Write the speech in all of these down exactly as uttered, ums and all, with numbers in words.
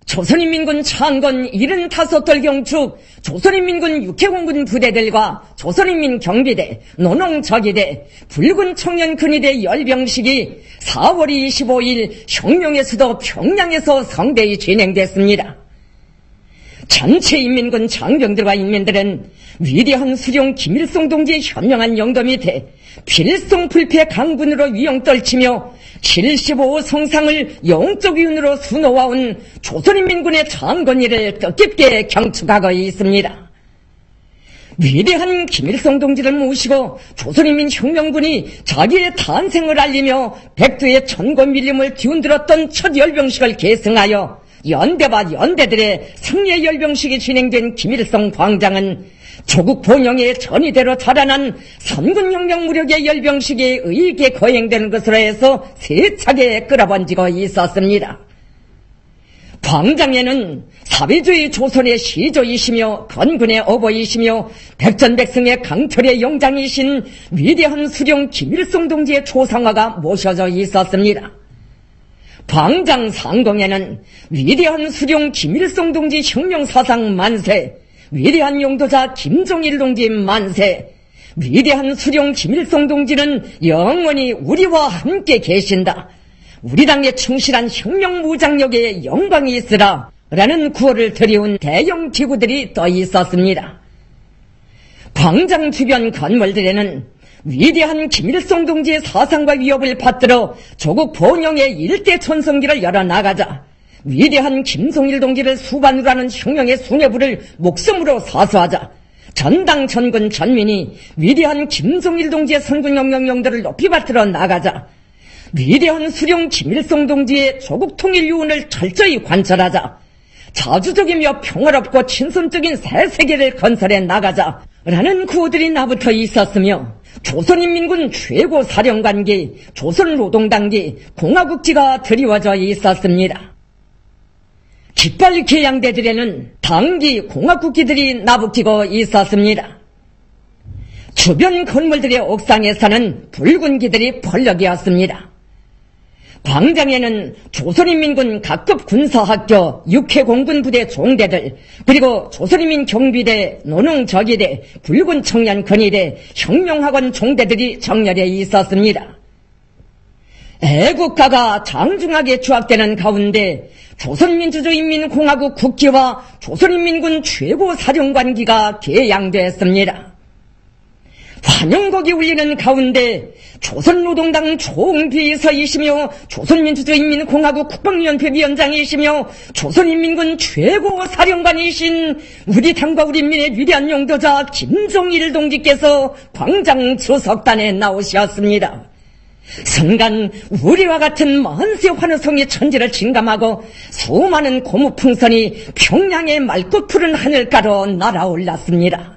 조선인민군 창건 칠십오 돌 경축 조선인민군 육해공군 부대들과 조선인민 경비대, 노농저기대, 붉은 청년 근위대 열병식이 사월 이십오일 혁명의 수도 평양에서 성대히 진행됐습니다. 전체 인민군 장병들과 인민들은 위대한 수령 김일성 동지의 현명한 영도 밑에 필승불패 강군으로 위용 떨치며 칠십오 성상을 영적 위운으로 수놓아온 조선인민군의 창건일을 뜻깊게 경축하고 있습니다. 위대한 김일성 동지를 모시고 조선인민 혁명군이 자기의 탄생을 알리며 백두의 천권 밀림을 뒤흔들었던 첫 열병식을 계승하여 연대와 연대들의 승리의 열병식이 진행된 김일성 광장은 조국 번영의 전이대로 자라난 삼군혁명 무력의 열병식에 의게 거행되는 것으로 해서 세차게 끌어번지고 있었습니다. 광장에는 사회주의 조선의 시조이시며 건군의 어버이시며 백전백승의 강철의 영장이신 위대한 수령 김일성 동지의 초상화가 모셔져 있었습니다. 광장 상공에는 위대한 수령 김일성 동지 혁명사상 만세, 위대한 용도자 김종일 동지 만세, 위대한 수령 김일성 동지는 영원히 우리와 함께 계신다, 우리 당의 충실한 혁명무장력에 영광이 있으라 라는 구호를 드리운 대형 기구들이 떠 있었습니다. 광장 주변 건물들에는 위대한 김일성 동지의 사상과 위협을 받들어 조국 번영의 일대 천성기를 열어나가자 위대한 김종일 동지를 수반으로 하는 혁명의 수뇌부를 목숨으로 사수하자 전당 전군 전민이 위대한 김종일 동지의 선군혁명 용도를 높이 받들어 나가자 위대한 수령 김일성 동지의 조국 통일 유운을 철저히 관철하자 자주적이며 평화롭고 친선적인 새 세계를 건설해 나가자 라는 구호들이 나부터 있었으며 조선인민군 최고사령관기, 조선노동당기, 공화국지가 드리워져 있었습니다. 깃발 계양대들에는 당기, 공화국기들이 나부끼고 있었습니다. 주변 건물들의 옥상에서는 붉은 기들이 펄럭이었습니다. 광장에는 조선인민군 각급 군사학교, 육해공군부대 종대들, 그리고 조선인민 경비대, 노농저기대, 붉은 청년 근위대, 혁명학원 종대들이 정렬해 있었습니다. 애국가가 장중하게 추악되는 가운데 조선민주주의인민공화국 국기와 조선인민군 최고사령관기가 개양됐습니다. 환영곡이 울리는 가운데 조선노동당 총비서이시며 조선민주주의인민공화국 국방위원회 위원장이시며 조선인민군 최고사령관이신 우리 당과 우리 민의 위대한 용도자 김종일 동지께서 광장 주석단에 나오셨습니다. 순간 우리와 같은 만세 환호성의 천지를 진감하고 수많은 고무풍선이 평양의 맑고 푸른 하늘가로 날아올랐습니다.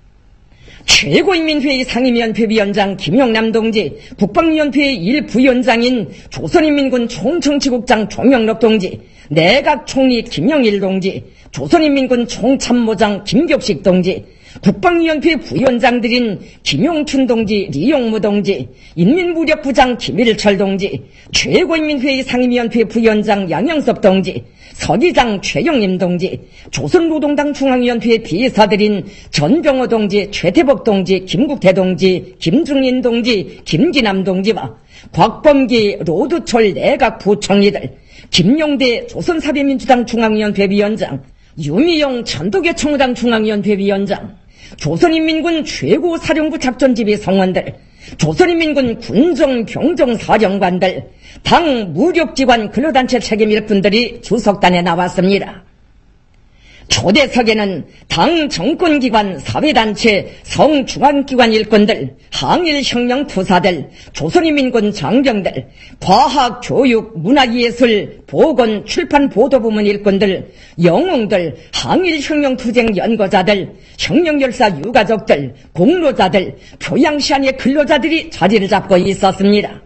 최고인민회의 상임위원회 위원장 김용남 동지, 국방위원회 일 부위원장인 조선인민군 총정치국장 조명록 동지, 내각총리 김영일 동지, 조선인민군 총참모장 김격식 동지, 국방위원회 부위원장들인 김용춘 동지, 리용무 동지, 인민무력부장 김일철 동지, 최고인민회의 상임위원회 부위원장 양영섭 동지, 서기장 최영림 동지, 조선노동당 중앙위원회 비서들인 전병호 동지, 최태복 동지, 김국태 동지, 김중인 동지, 김기남 동지와 곽범기, 로두철 내각부총리들, 김용대 조선사회민주당 중앙위원회 위원장, 유미영 전도계 청우당 중앙위원회 위원장, 조선인민군 최고사령부 작전지휘 성원들, 조선인민군 군정병정사령관들, 당 무력기관 근로단체 책임 일꾼들이 주석단에 나왔습니다. 초대석에는 당 정권기관, 사회단체, 성중앙기관 일꾼들, 항일혁명 투사들, 조선인민군 장병들, 과학, 교육, 문화예술, 보건, 출판, 보도부문 일꾼들, 영웅들, 항일혁명 투쟁 연구자들, 혁명열사 유가족들, 공로자들, 교양시안의 근로자들이 자리를 잡고 있었습니다.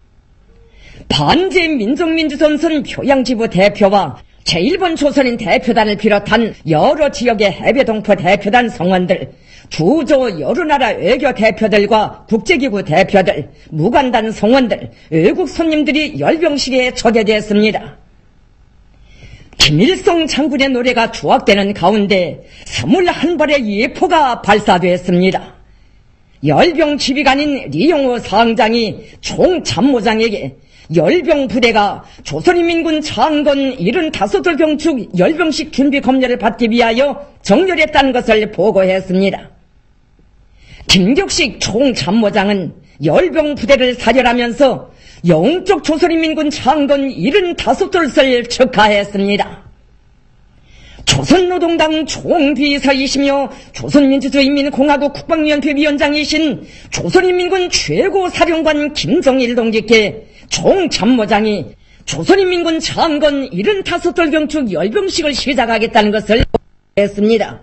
반제민족민주전선 표양지부 대표와 제일 번 조선인 대표단을 비롯한 여러 지역의 해외동포 대표단 성원들, 주조 여러 나라 외교 대표들과 국제기구 대표들, 무관단 성원들, 외국 손님들이 열병식에 초대됐습니다. 김일성 장군의 노래가 조악되는 가운데 스물한 발의 예포가 발사되었습니다. 열병 지휘관인 리용호 사항장이 총참모장에게 열병 부대가 조선인민군 창건 칠십오 병축 열병식 준비 검열을 받기 위하여 정렬했다는 것을 보고했습니다. 김격식 총참모장은 열병 부대를 사절하면서 영적 조선인민군 창건 칠십오 돌을 축하했습니다. 조선노동당 총비서이시며 조선민주주의인민공화국 국방위원회 위원장이신 조선인민군 최고사령관 김정일 동지께 총참모장이 조선인민군 창건 칠십오 돌 경축 열병식을 시작하겠다는 것을 했습니다.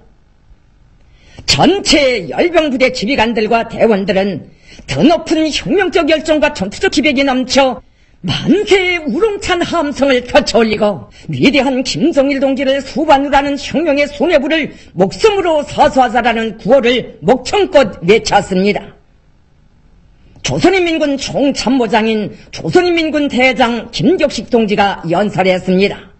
전체 열병부대 지휘관들과 대원들은 더 높은 혁명적 열정과 전투적 기백이 넘쳐 만세의 우롱찬 함성을 펼쳐올리고 위대한 김정일 동지를 수반으로 하는 혁명의 수뇌부를 목숨으로 사수하자라는 구호를 목청껏 외쳤습니다. 조선인민군 총참모장인 조선인민군 대장 김격식 동지가 연설했습니다.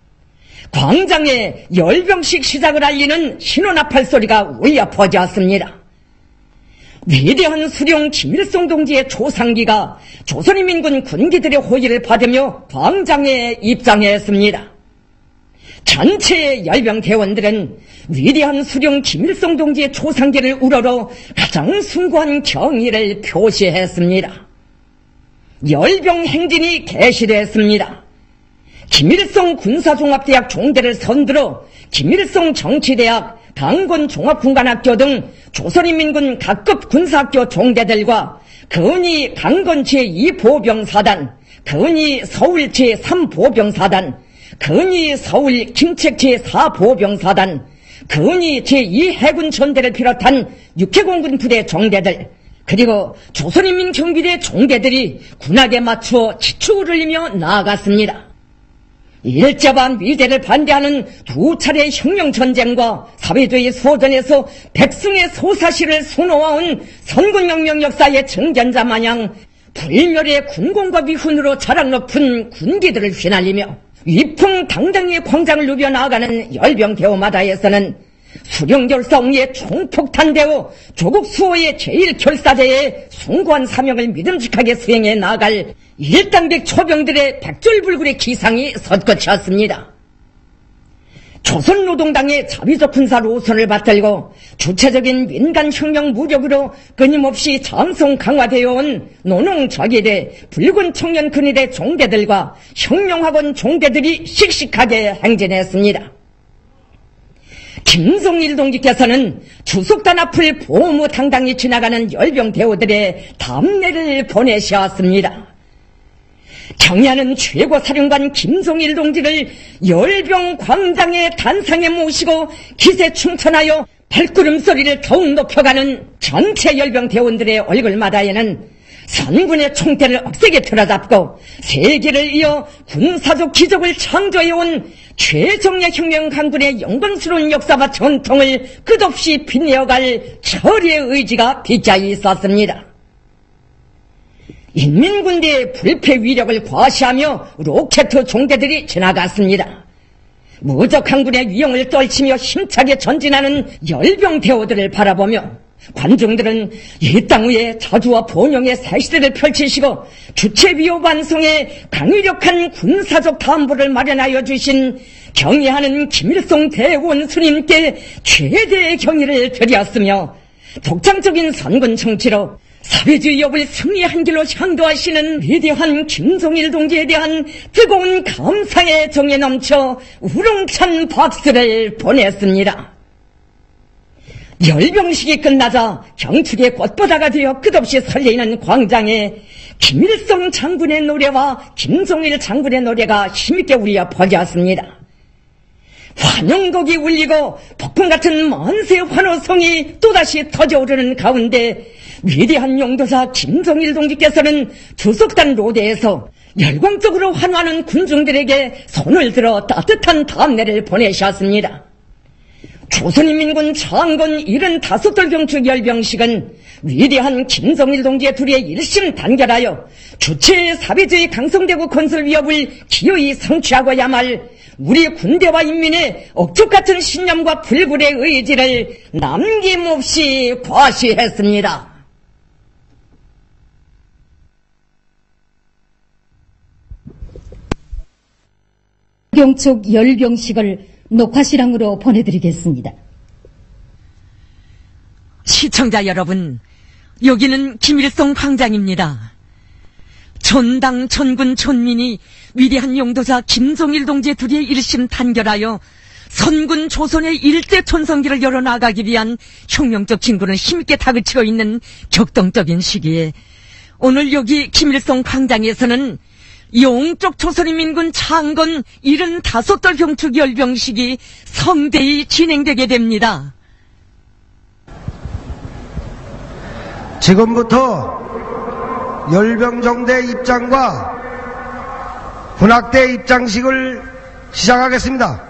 광장에 열병식 시작을 알리는 신호나팔 소리가 울려 퍼졌습니다. 위대한 수령 김일성 동지의 초상기가 조선인민군 군기들의 호의를 받으며 광장에 입장했습니다. 전체 열병 대원들은 위대한 수령 김일성 동지의 초상기를 우러러 가장 숭고한 경의를 표시했습니다. 열병 행진이 개시됐습니다. 김일성 군사종합대학 종대를 선두로 김일성 정치대학, 강건종합군관학교 등 조선인민군 각급 군사학교 종대들과 근위 강건 제이 보병사단, 근위 서울 제삼 보병사단, 근위 서울 김책 제사 보병사단, 근위 제이 해군 전대를 비롯한 육해공군 부대 종대들, 그리고 조선인민 경비대 종대들이 군악에 맞추어 지축을 흘리며 나아갔습니다. 일제반 위대를 반대하는 두 차례 혁명전쟁과 사회주의 소전에서 백승의 소사시를 수놓아온 선군혁명 역사의 증전자 마냥 불멸의 군공과 위훈으로 자랑 높은 군기들을 휘날리며 위풍당당히 광장을 누벼 나아가는 열병대오마다에서는 수령결사옹의 총폭탄대오 조국 수호의 제일 결사대의 숭고한 사명을 믿음직하게 수행해 나아갈 일당백 초병들의 백졸불굴의 기상이 솟구쳤습니다. 조선노동당의 자비적 군사 노선을 받들고 주체적인 민간혁명 무력으로 끊임없이 장성 강화되어 온 노농저기대, 붉은 청년 근위대 종대들과 혁명학원 종대들이 씩씩하게 행진했습니다. 김정일 동지께서는 주석단 앞을 보무당당히 지나가는 열병대오들의 담례를 보내셨습니다. 경야는 최고사령관 김정일 동지를 열병 광장의 단상에 모시고 기세 충천하여 발걸음소리를 더욱 높여가는 전체 열병대원들의 얼굴마다에는 선군의 총대를 억세게 틀어잡고 세계를 이어 군사적 기적을 창조해온 최정예 혁명 강군의 영광스러운 역사와 전통을 끝없이 빛내어갈 철의 의지가 빗자이 있었습니다. 인민군대의 불패 위력을 과시하며 로켓 종대들이 지나갔습니다. 무적 항군의 위용을 떨치며 힘차게 전진하는 열병대오들을 바라보며 관중들은 이 땅 위에 자주와 번영의 새시대를 펼치시고 주체비호 반성에 강력한 군사적 담보를 마련하여 주신 경의하는 김일성 대원 스님께 최대의 경의를 드렸으며 독창적인 선군 정치로 사회주의 역을 승리한 길로 향도하시는 위대한 김정일 동지에 대한 뜨거운 감사의 정에 넘쳐 우렁찬 박수를 보냈습니다. 열병식이 끝나자 경축의 꽃보다가 되어 끝없이 설레이는 광장에 김일성 장군의 노래와 김정일 장군의 노래가 힘있게 울려 퍼졌습니다. 환영곡이 울리고 폭풍같은 만세 환호성이 또다시 터져오르는 가운데 위대한 용도사 김정일 동지께서는 주석단 로대에서 열광적으로 환호하는 군중들에게 손을 들어 따뜻한 담례를 보내셨습니다. 조선인민군 창건 칠십오 돌 경축 열병식은 위대한 김정일 동지의 둘에 일심 단결하여 주체의 사회주의 강성대국 건설 위협을 기어이 성취하고야말 우리 군대와 인민의 억척 같은 신념과 불굴의 의지를 남김없이 과시했습니다. 경촉 열병식을 녹화실황으로 보내드리겠습니다. 시청자 여러분, 여기는 김일성 광장입니다. 전당 전군 전민이 위대한 용도자 김종일 동지의 둘이 일심 단결하여 선군 조선의 일대 천성기를 열어나가기 위한 혁명적 진군을 힘있게 다그치고 있는 격동적인 시기에 오늘 여기 김일성 광장에서는 영쪽 조선인민군 창건 일흔다섯 돌 경축 열병식이 성대히 진행되게 됩니다. 지금부터 열병정대 입장과 군악대 입장식을 시작하겠습니다.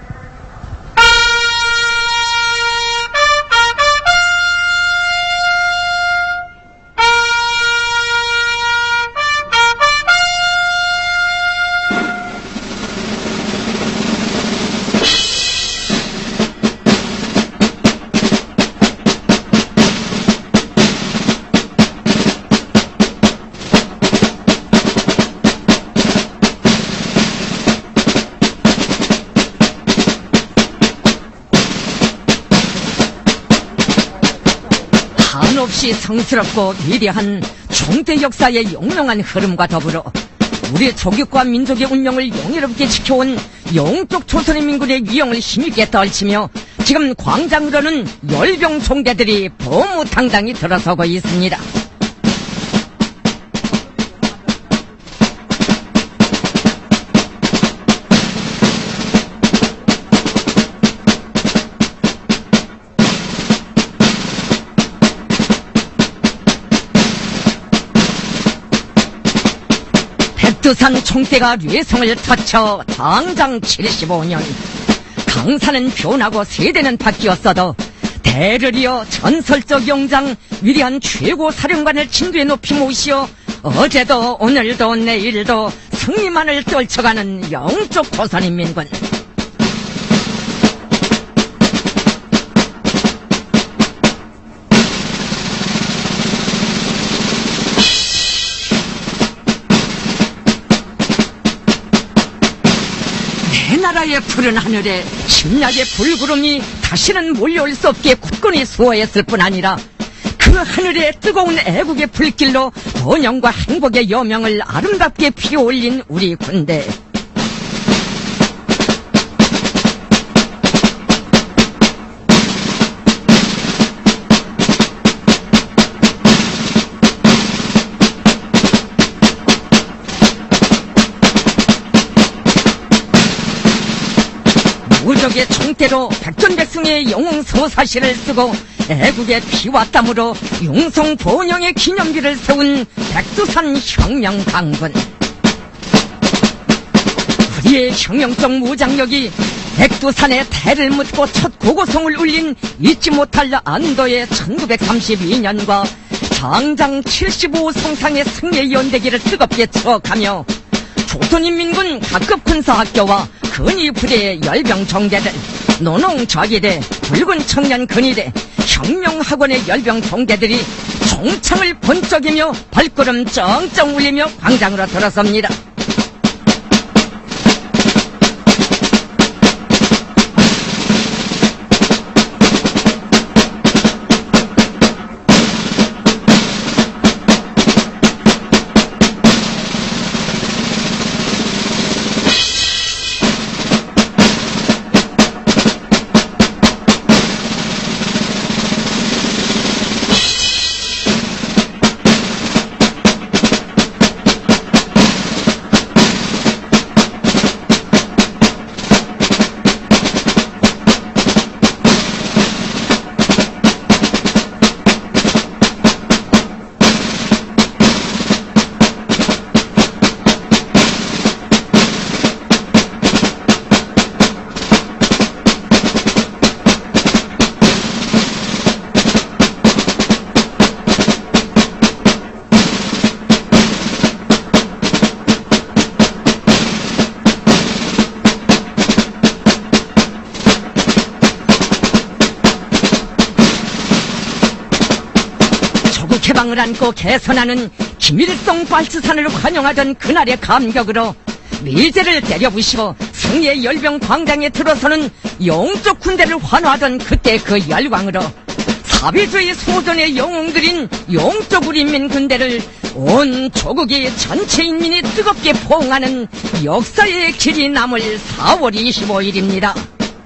한없이 성스럽고 위대한 종대 역사의 용명한 흐름과 더불어 우리 조국과 민족의 운명을 영예롭게 지켜온 영쪽 조선인민군의 위용을 힘있게 떨치며 지금 광장으로는 열병 종대들이 범우당당히 들어서고 있습니다. 백두산 총대가 뇌성을 터쳐 당장 칠십오 년 강산은 변하고 세대는 바뀌었어도 대를 이어 전설적 용장 위대한 최고 사령관을 진두에 높이 모시어 어제도 오늘도 내일도 승리만을 떨쳐가는 영쪽 조선인민군. 나라의 푸른 하늘에 심야의 불구름이 다시는 몰려올 수 없게 굳건히 수호했을 뿐 아니라 그 하늘에 뜨거운 애국의 불길로 번영과 행복의 여명을 아름답게 피어올린 우리 군대. 무적의 총대로 백전백승의 영웅서사시를 쓰고 애국의 피와 땀으로 용성 번영의 기념비를 세운 백두산 혁명강군. 우리의 혁명적 무장력이 백두산에 대를 묻고 첫 고고성을 울린 잊지 못할 안도의 천구백삼십이 년과 장장 칠십오 성상의 승리의 연대기를 뜨겁게 추억하며 조선인민군 각급 군사학교와 근위부대의 열병종대들, 노농저기대, 붉은 청년 근위대, 혁명학원의 열병종대들이 총창을 번쩍이며 발걸음 쩡쩡 울리며 광장으로 들어섭니다. 열방을 안고 개선하는 김일성 발치산을 환영하던 그날의 감격으로 밀제를 때려부시고 승리의 열병 광장에 들어서는 영적 군대를 환호하던 그때 그 열광으로 사회주의 소전의 영웅들인 영적 우리인민 군대를 온 조국의 전체 인민이 뜨겁게 포옹하는 역사의 길이 남을 사월 이십오일입니다.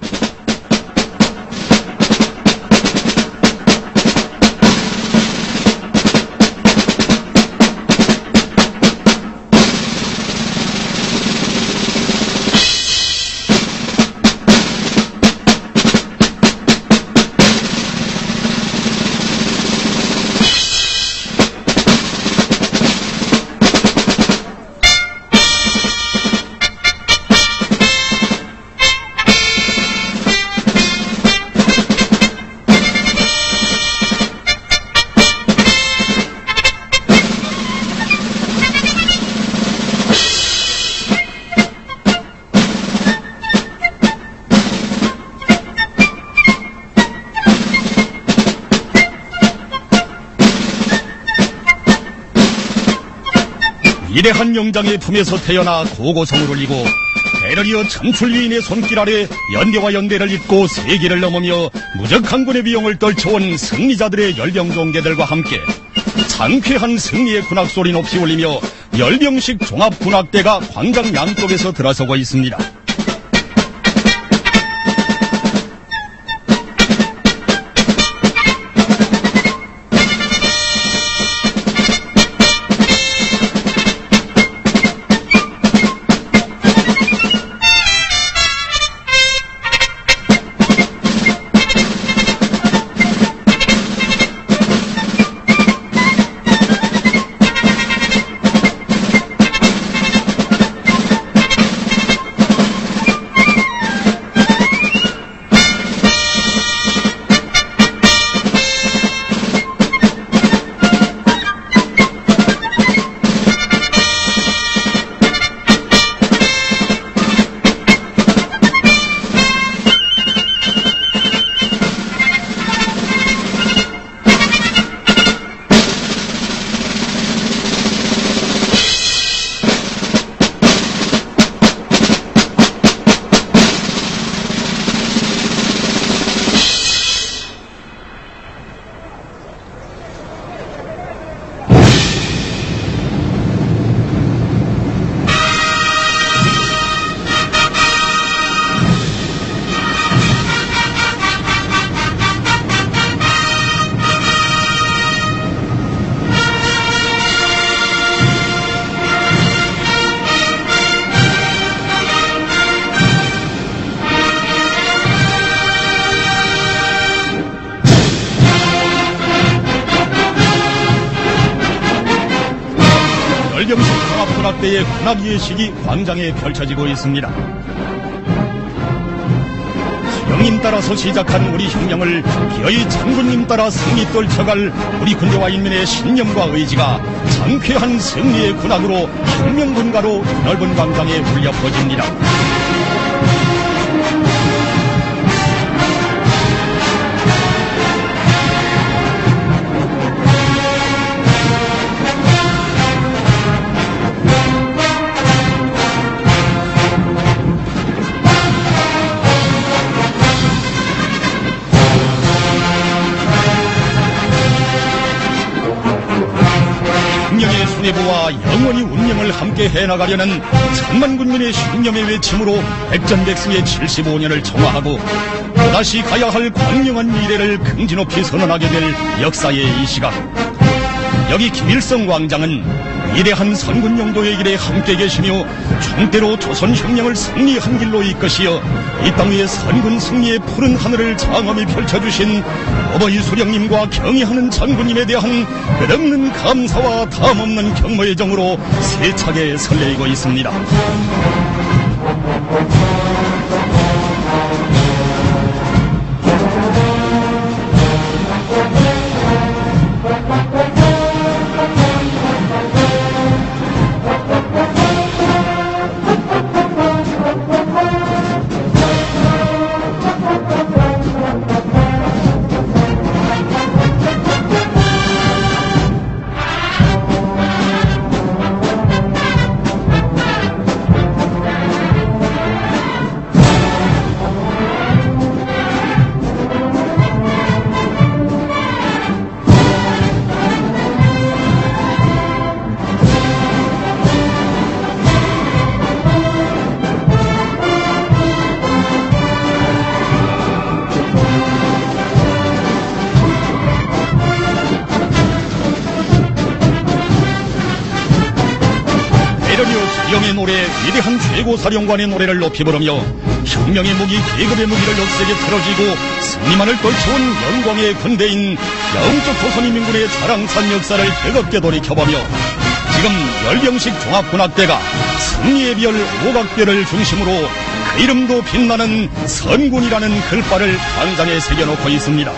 위대한 영장의 품에서 태어나 고고성을 울리고 대러리어 천출위인의 손길 아래 연대와 연대를 잇고 세계를 넘으며 무적항군의 비용을 떨쳐온 승리자들의 열병종대들과 함께 장쾌한 승리의 군악소리 높이 울리며 열병식 종합군악대가 광장 양쪽에서 들어서고 있습니다. 열병식 종합군악대의 군악예식이 광장에 펼쳐지고 있습니다. 수령님 따라서 시작한 우리 혁명을 기어이 장군님 따라 승리 떨쳐갈 우리 군대와 인민의 신념과 의지가 장쾌한 승리의 군악으로 혁명군가로 넓은 광장에 울려 퍼집니다. 수뇌부와 영원히 운명을 함께 해나가려는 천만 군민의 신념의 외침으로 백전백승의 칠십오 년을 청화하고 또다시 가야 할 광명한 미래를 긍지 높이 선언하게 될 역사의 이 시각, 여기 김일성 광장은 위대한 선군 용도의 길에 함께 계시며 총대로 조선혁명을 승리한 길로 이끄시어 이 땅 위에 선군 승리의 푸른 하늘을 장엄히 펼쳐주신 어버이 수령님과 경의하는 장군님에 대한 끝없는 감사와 담없는 경모의 정으로 세차게 설레이고 있습니다. 노래 위대한 최고사령관의 노래를 높이 부르며 혁명의 무기 계급의 무기를 억세게 틀어쥐고 승리만을 떨쳐온 영광의 군대인 영적 조선인민군의 자랑산 역사를 뜨겁게 돌이켜보며 지금 열병식 종합군악대가 승리의 별 오각별을 중심으로 그 이름도 빛나는 선군이라는 글바를 당장에 새겨놓고 있습니다.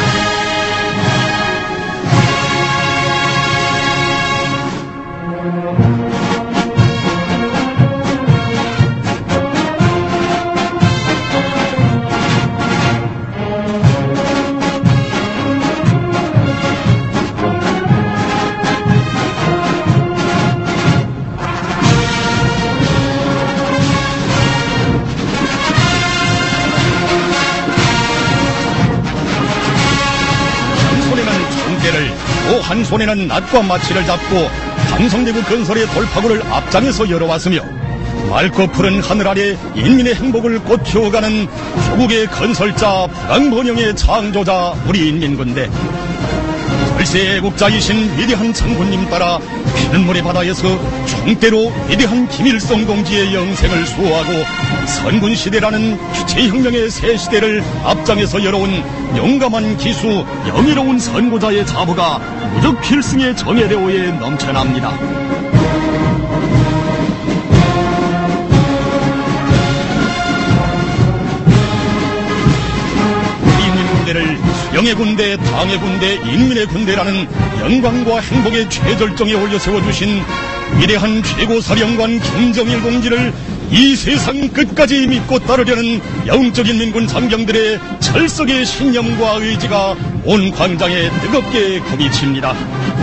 한 손에는 낫과 마치를 잡고 강성대구 건설의 돌파구를 앞장에서 열어왔으며 맑고 푸른 하늘 아래 인민의 행복을 꽃 피워가는 조국의 건설자 부강번영의 창조자 우리 인민군대, 절세 애국자이신 위대한 장군님 따라 피눈물의 바다에서 총대로 위대한 김일성 동지의 영생을 수호하고 선군시대라는 주체혁명의 새 시대를 앞장에서 열어온 용감한 기수, 영예로운 선구자의 자부가 무적 필승의 정예대오에 넘쳐납니다. 인민군대를 수령의 군대, 당의 군대, 인민의 군대라는 영광과 행복의 최절정에 올려 세워주신 위대한 최고사령관 김정일 동지를 이 세상 끝까지 믿고 따르려는 영적인 민군 장병들의 철석의 신념과 의지가 온 광장에 뜨겁게 구비칩니다.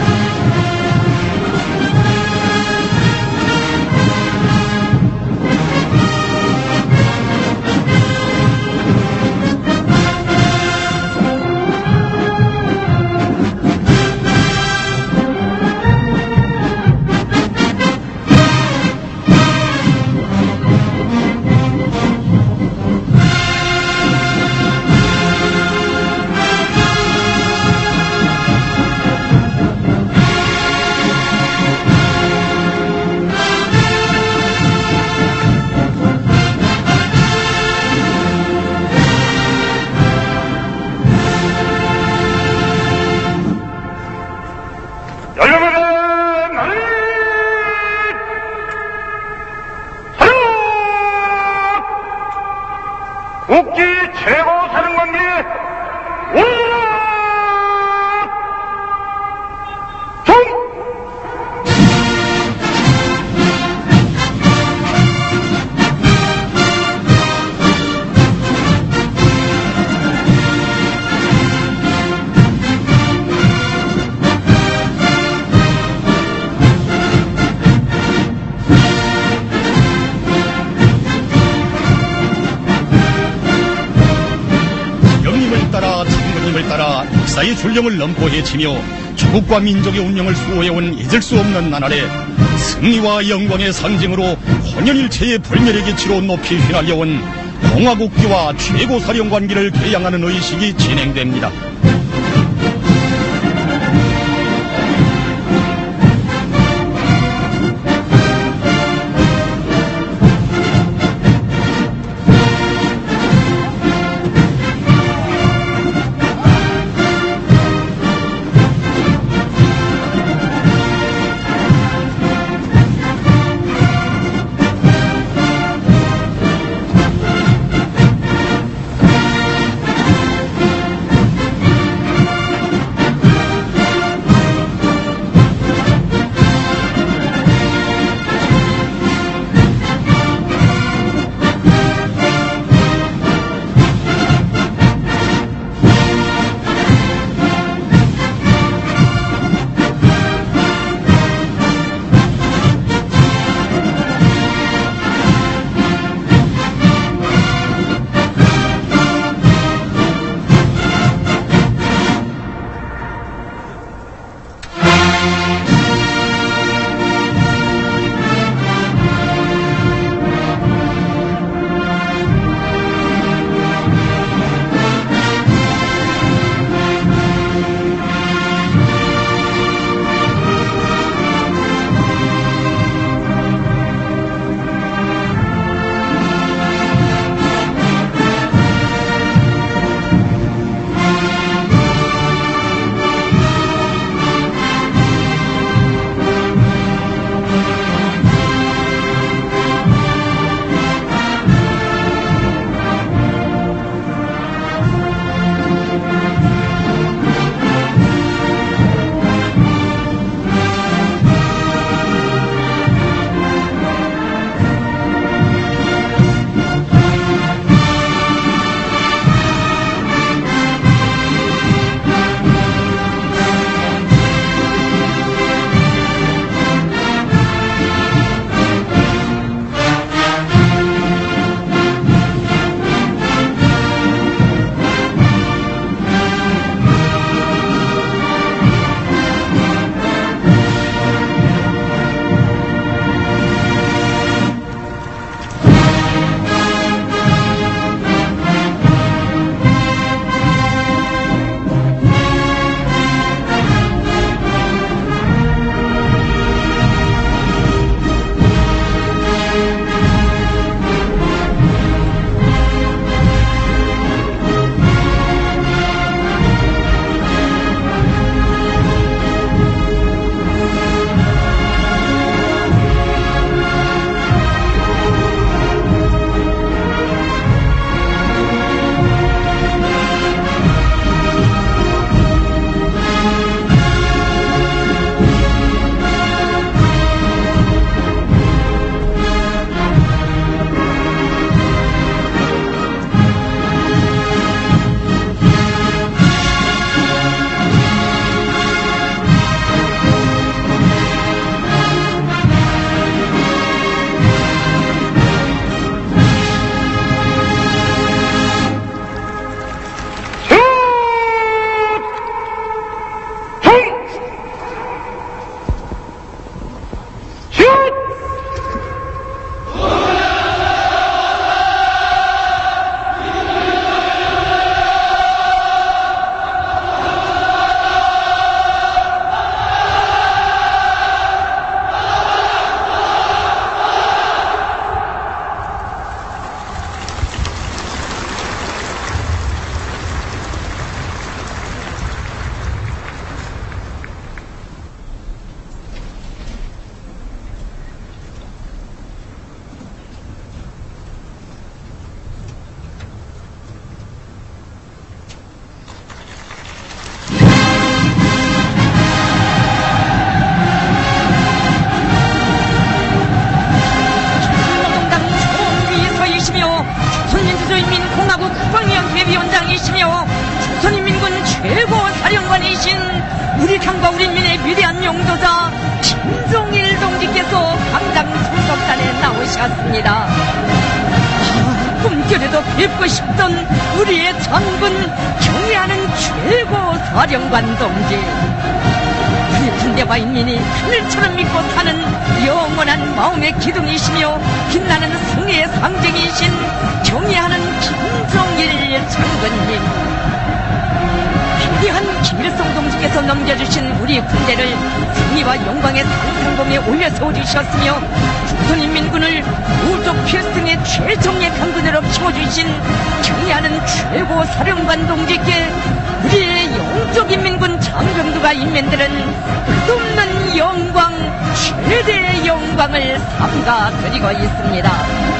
국기 최고사령관님 오라! 종! 따라 역사의 줄령을 넘고 헤치며 조국과 민족의 운명을 수호해온 잊을 수 없는 나날에 승리와 영광의 상징으로 혼연일체의 불멸의 기치로 높이 휘날려온 공화국기와 최고사령관기를 개양하는 의식이 진행됩니다. 모셨습니다. 아, 꿈결에도 뵙고 싶던 우리의 장군, 경애하는 최고 사령관 동지. 우리 군대와 인민이 하늘처럼 믿고 타는 영원한 마음의 기둥이시며 빛나는 승리의 상징이신 경애하는 김정일 장군님. 위대한 김일성 동지께서 넘겨주신 우리 군대를 승리와 영광의 상상범에 올려세워 주셨으며 조선인민군을 우족 필승의 최정예 강군으로 키워주신 경애하는 최고 사령관 동지께 우리의 영족인민군 장병들과 인민들은 끝없는 영광, 최대의 영광을 삼가 드리고 있습니다.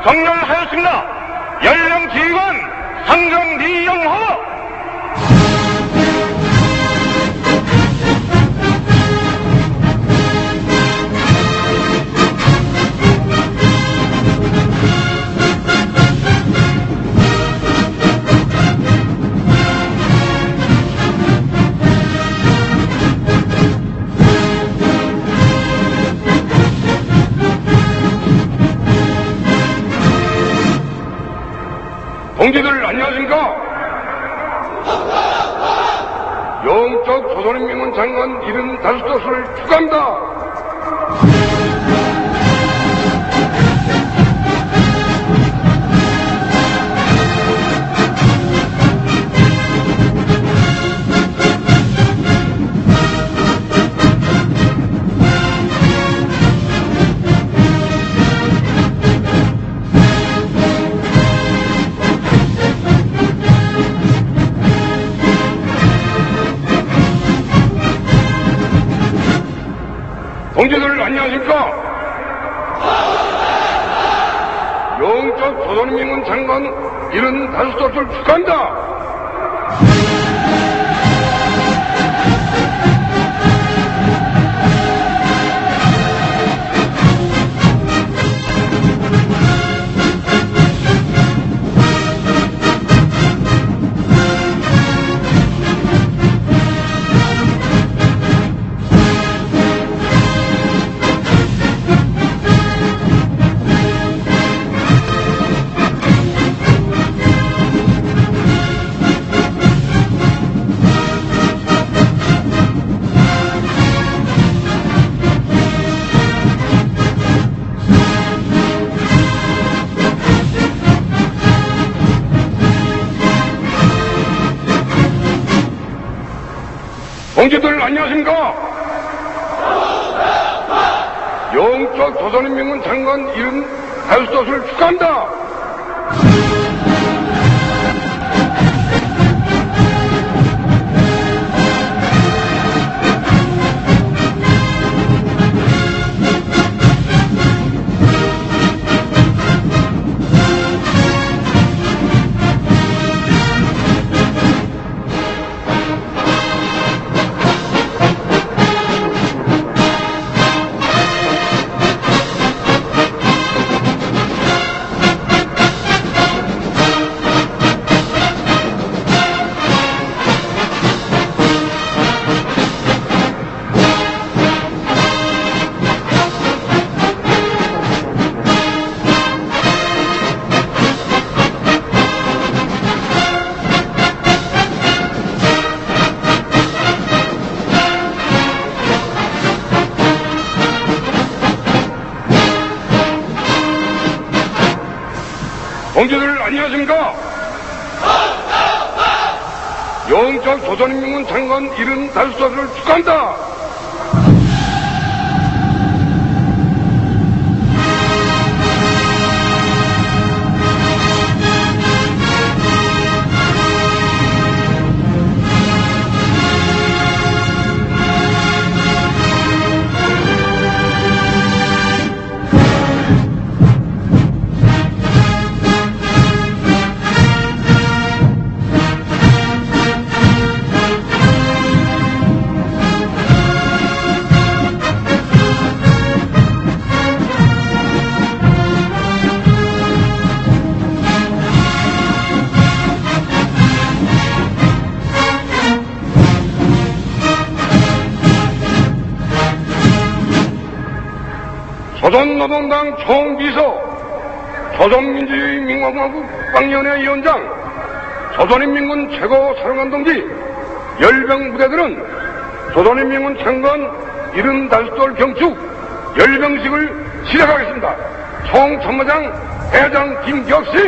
정렬하였습니다. 연령 지휘관 상정 리영호. 동지들 안녕하십니까? 영적 조선인민군 장관 일흔다섯 조수를 축하합니다. 동지들 안녕하십니까? 영적 조선인민군 장관 일흔다섯 조수를 축하합니다. 동지들 안녕하십니까? 영적 조선인민군 장관 일흔다섯 조수를 축하합니다. 동지들 안녕하십니까? 영적 조선인민군 장관 일흔다섯 조수를 축하합니다. 조선노동당 총비서, 조선민주주의 민주공화국 국방위원회 위원장, 조선인민군 최고 사령관 동지, 열병 부대들은 조선인민군 장관 일흔다섯 돌 경축 열병식을 시작하겠습니다. 총참모장 대장 김격식.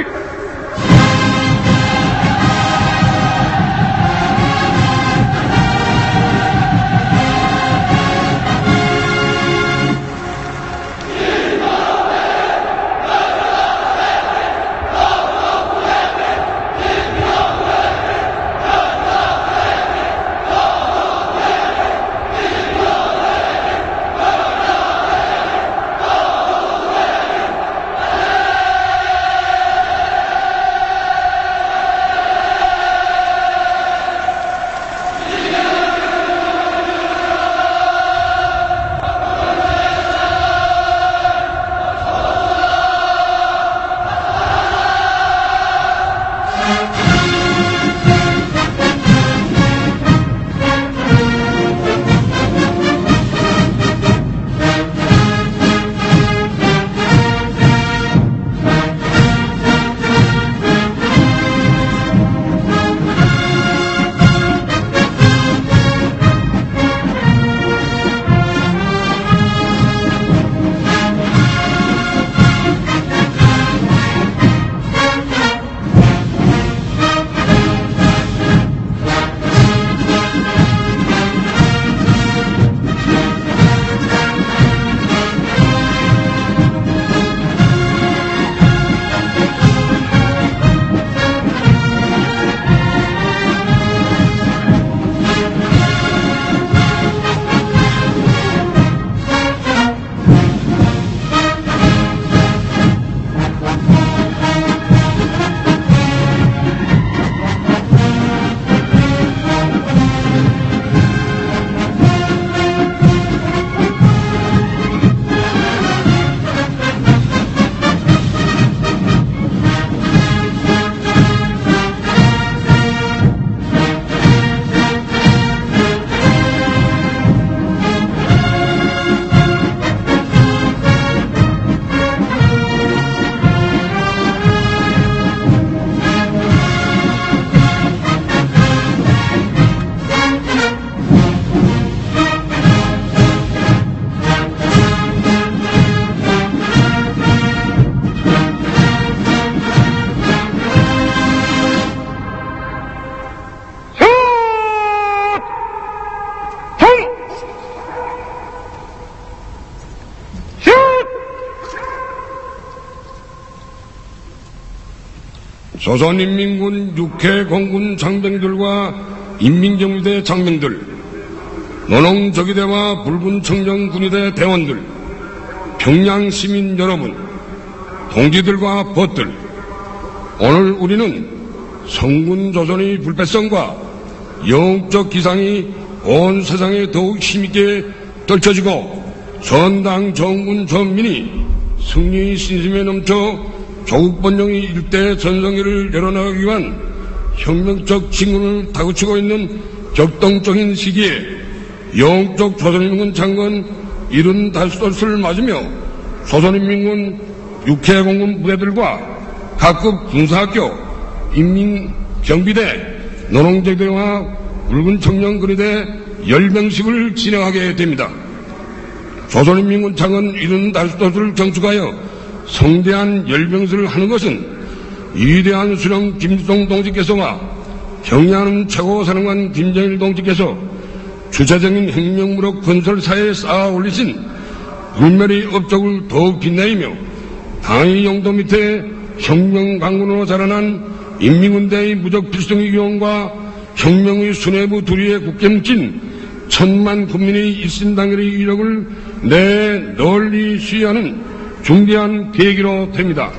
조선인민군 육해 공군 장병들과 인민경비대 장병들, 노농저기대와 붉은 청정군의대 대원들, 평양 시민 여러분, 동지들과 벗들, 오늘 우리는 성군 조선의 불패성과 영웅적 기상이 온 세상에 더욱 힘있게 떨쳐지고 전당 정군 전민이 승리의 신심에 넘쳐 조국 번영의 일대 전성기를 열어나가기 위한 혁명적 진군을 다그치고 있는 격동적인 시기에 영웅적 조선인민군 장관 일흔다섯을 맞으며 조선인민군 육해공군 부대들과 각급 군사학교, 인민경비대, 노농제대와 붉은 청년거리대 열병식을 진행하게 됩니다. 조선인민군 장관 일흔다섯을 경축하여 성대한 열병식을 하는 것은 위대한 수령 김일성 동지께서와 경의하는 최고사령관 김정일 동지께서 주체적인 혁명무력 건설사에 쌓아 올리신 불멸의 업적을 더욱 빛내이며 당의 영도 밑에 혁명강군으로 자라난 인민군대의 무적 필승의 위원과 혁명의 수뇌부 두리에 굳게 뭉친 천만 국민의 일심단결의 위력을 내 널리 시위하는 중대한 계기로 됩니다.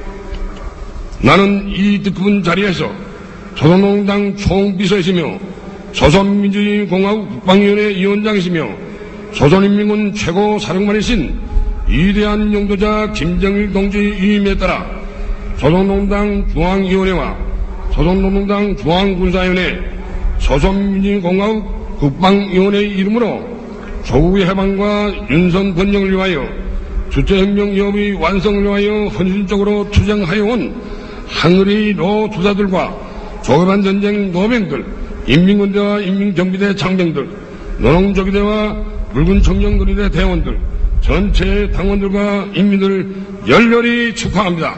나는 이 뜻깊은 자리에서 조선노동당 총비서이시며 조선민주주의공화국 국방위원회 위원장이시며 조선인민군 최고사령관이신 위대한 영도자 김정일 동지의 위임에 따라 조선노동당 중앙위원회와 조선노동당 중앙군사위원회, 조선민주주의공화국 국방위원회 이름으로 조국의 해방과 윤선 번영을 위하여 주체혁명 기업의 완성을 위하여 헌신적으로 투쟁하여온 하늘의 로 주사들과 조급한 전쟁 노병들, 인민군대와 인민경비대 장병들, 노농조기대와 붉은 청년거리대 대원들, 전체 당원들과 인민들을 열렬히 축하합니다.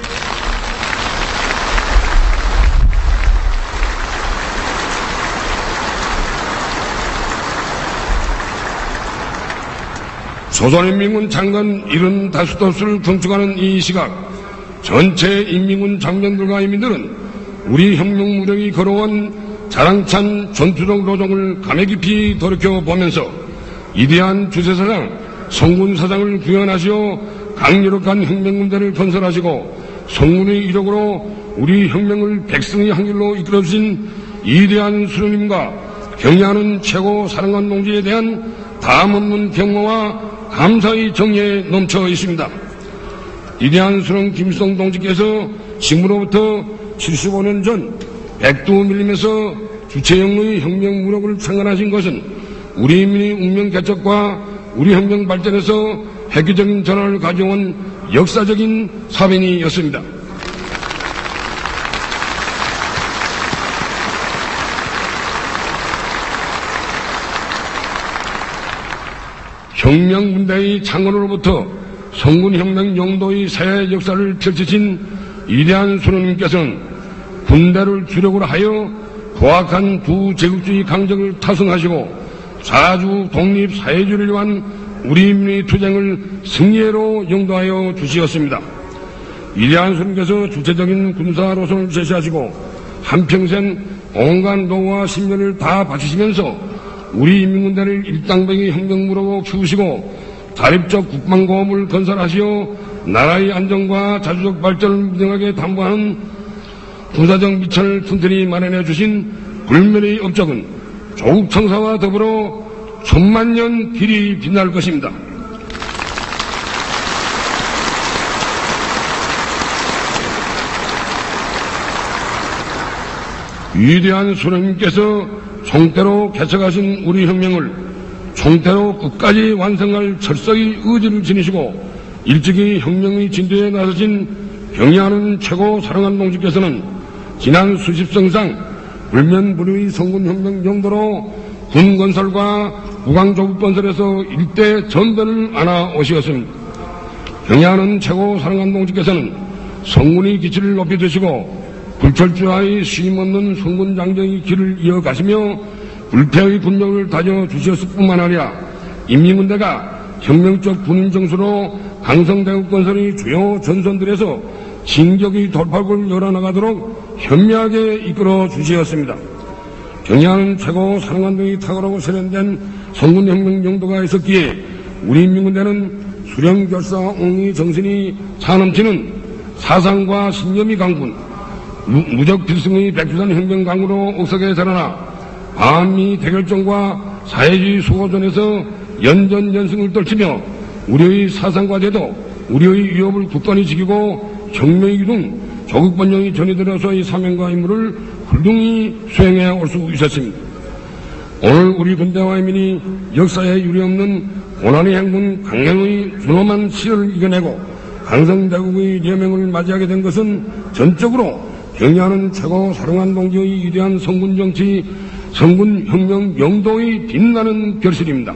조선인민군 장관 일흔다섯을 경축하는 이 시각, 전체 인민군 장병들과 인민들은 우리 혁명 무력이 걸어온 자랑찬 전투적 노정을 감회 깊이 돌이켜보면서 위대한 주세사장, 성군사장을 구현하시어 강력한 혁명군대를 건설하시고 성군의 이력으로 우리 혁명을 백성의 한길로 이끌어주신 위대한 수령님과 경의하는 최고 사령관 동지에 대한 다함없는 경호와 감사의 정의에 넘쳐 있습니다. 위대한 수령 김일성 동지께서 지금으로부터 칠십오 년 전 백두 밀림에서 주체혁명의 혁명 무력을 창건하신 것은 우리 인민의 운명 개척과 우리 혁명 발전에서 획기적인 전환을 가져온 역사적인 사변이었습니다. 혁명군대의 창건으로부터 성군혁명 용도의 새 역사를 펼치신 위대한 수령님께서는 군대를 주력으로 하여 고악한 부제국주의 강적을 타승하시고 자주 독립 사회주의를 위한 우리 인민의 투쟁을 승리로 영도하여 주시었습니다. 위대한 수령님께서 주체적인 군사 노선을 제시하시고 한평생 온갖 노고와 신념을 다 바치시면서 우리 인민군대를 일당백의 혁명무로 키우시고 자립적 국방고업을 건설하시어 나라의 안정과 자주적 발전을 무정하게 담보하는 군사적 미천을 튼튼히 마련해 주신 불멸의 업적은 조국 청사와 더불어 천만년 길이 빛날 것입니다. 위대한 수령님께서 총대로 개척하신 우리 혁명을 총대로 끝까지 완성할 철석의 의지를 지니시고 일찍이 혁명의 진도에 나서신 경의하는 최고 사령관 동지께서는 지난 수십 성상 불면불의 성군혁명 용도로 군건설과 국왕조국 건설에서 일대 전변을 안아 오시었습니다. 경의하는 최고 사령관 동지께서는 성군의 기치를 높이 드시고 불철주야의 쉼없는 성군장정의 길을 이어가시며 불패의 군력을 다져주셨을 뿐만 아니라 인민군대가 혁명적 군인 정수로 강성대국 건설의 주요 전선들에서 진격의 돌파구를 열어나가도록 현명하게 이끌어 주시었습니다. 경야는 최고 사령관들이 탁월하고 세련된 성군혁명 용도가 있었기에 우리 인민군대는 수령결사옹의 정신이 차넘치는 사상과 신념이 강군, 무적 필승의 백두산 혁명 강구로 옥석에 자라나 반미 대결점과 사회주의 수호전에서 연전연승을 떨치며 우리의 사상과 제도, 우리의 위협을 굳건히 지키고 혁명의 기둥, 조국 번영의 전이들어서의 사명과 임무를 훌륭히 수행해 올 수 있었습니다. 오늘 우리 군대와 인민이 역사에 유례없는 고난의 행군 강경의 준엄한 시를 이겨내고 강성대국의 여명을 맞이하게 된 것은 전적으로 경의하는 최고 사령관 동지의 위대한 성군 정치, 성군 혁명 용도의 빛나는 결실입니다.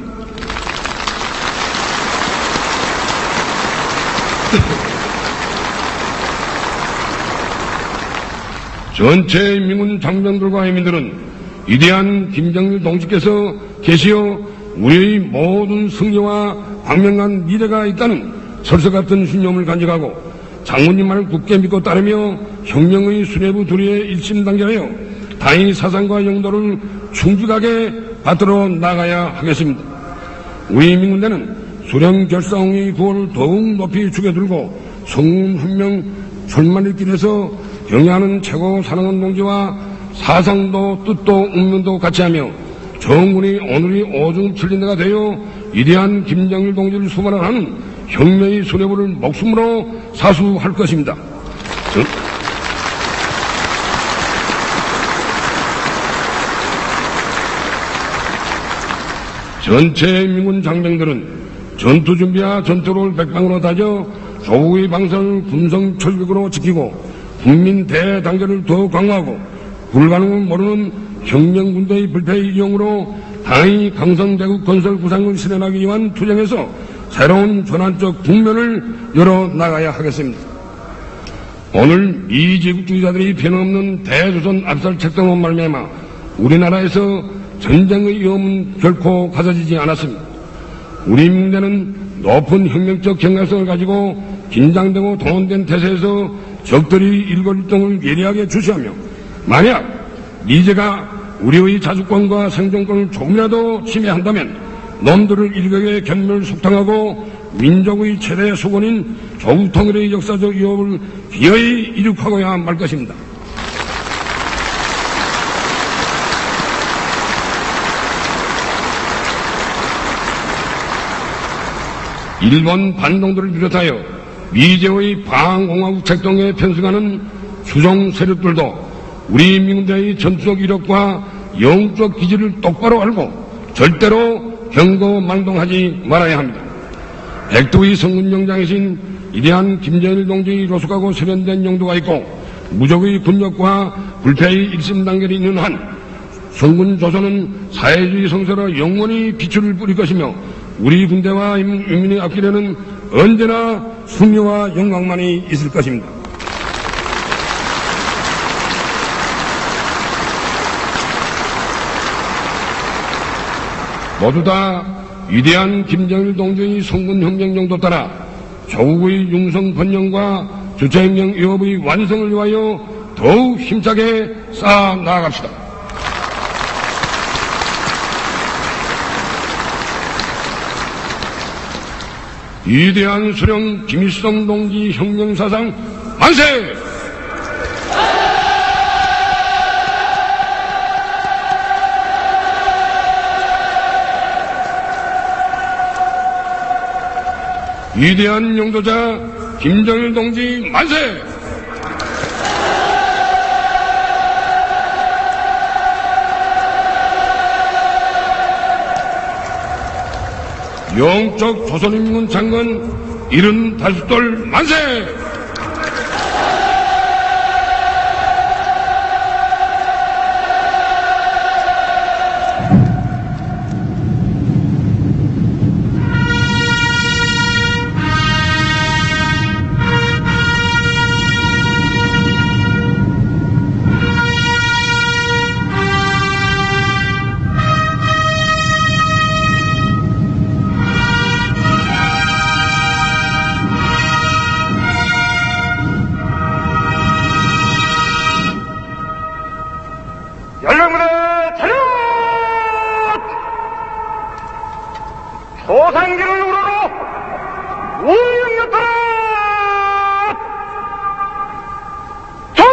전체 인민군 장병들과 인민들은 위대한 김정일 동지께서 계시어 우리의 모든 승리와 광명한 미래가 있다는 설서 같은 신념을 간직하고 장군님 말을 굳게 믿고 따르며 혁명의 수뇌부 둘이에 일심단결하여 당의 사상과 영도를 충직하게 받들어 나가야 하겠습니다. 우리 인민군대는 수령결사옹의 구호를 더욱 높이 죽여들고 성군혁명 출마의 길에서 경의하는 최고 사랑하는 동지와 사상도 뜻도 운명도 같이하며 정군이 오늘이 오중 칠린대가 되어 위대한 김정일 동지를 수반하는 혁명의 수뇌부를 목숨으로 사수할 것입니다. 전체 민군 장병들은 전투 준비와 전투를 백방으로 다져 조국의 방선을 군성철벽으로 지키고 국민 대단결을 더욱 강화하고 불가능을 모르는 혁명군대의 불패의 이용으로 당의 강성대국 건설 구상을 실현하기 위한 투쟁에서 새로운 전환적 국면을 열어나가야 하겠습니다. 오늘 미제국주의자들이 변함없는 대조선 압살 책동으로 말미암아 우리나라에서 전쟁의 위험은 결코 가져지지 않았습니다. 우리 민대는 높은 혁명적 경각성을 가지고 긴장되고 동원된 태세에서 적들이 일거일동을 예리하게 주시하며 만약 미제가 우리의 자주권과 생존권을 조금이라도 침해한다면 놈들을 일격에 견멸 속탕하고 민족의 최대 수건인 조국 통일의 역사적 위협을 기어이 이륙하고야 말 것입니다. 일본 반동들을 비롯하여 미제의 방공화국 책동에 편승하는 수종 세력들도 우리 민군대의 전투적 이력과 영적 기질을 똑바로 알고 절대로 경거망동하지 말아야 합니다. 백두의 성군영장이신 위대한 김정일 동지의 로숙하고 세련된 용도가 있고 무적의 군력과 불패의 일심단결이 있는 한 성군조선은 사회주의 성서로 영원히 빛을 뿌릴 것이며 우리 군대와 인민의 앞길에는 언제나 승리와 영광만이 있을 것입니다. 모두 다 위대한 김정일 동지의 성군혁명 용도 따라 조국의 융성 번영과 주체혁명 위협의 완성을 위하여 더욱 힘차게 쌓아 나아갑시다. 위대한 수령 김일성 동지 혁명사상 만세! 위대한 용도자 김정일 동지 만세! 영적 조선인민군 장관 이른 달숫돌 만세! 연령부대 차렷! 초상기를 우러러 우영역하라! 정!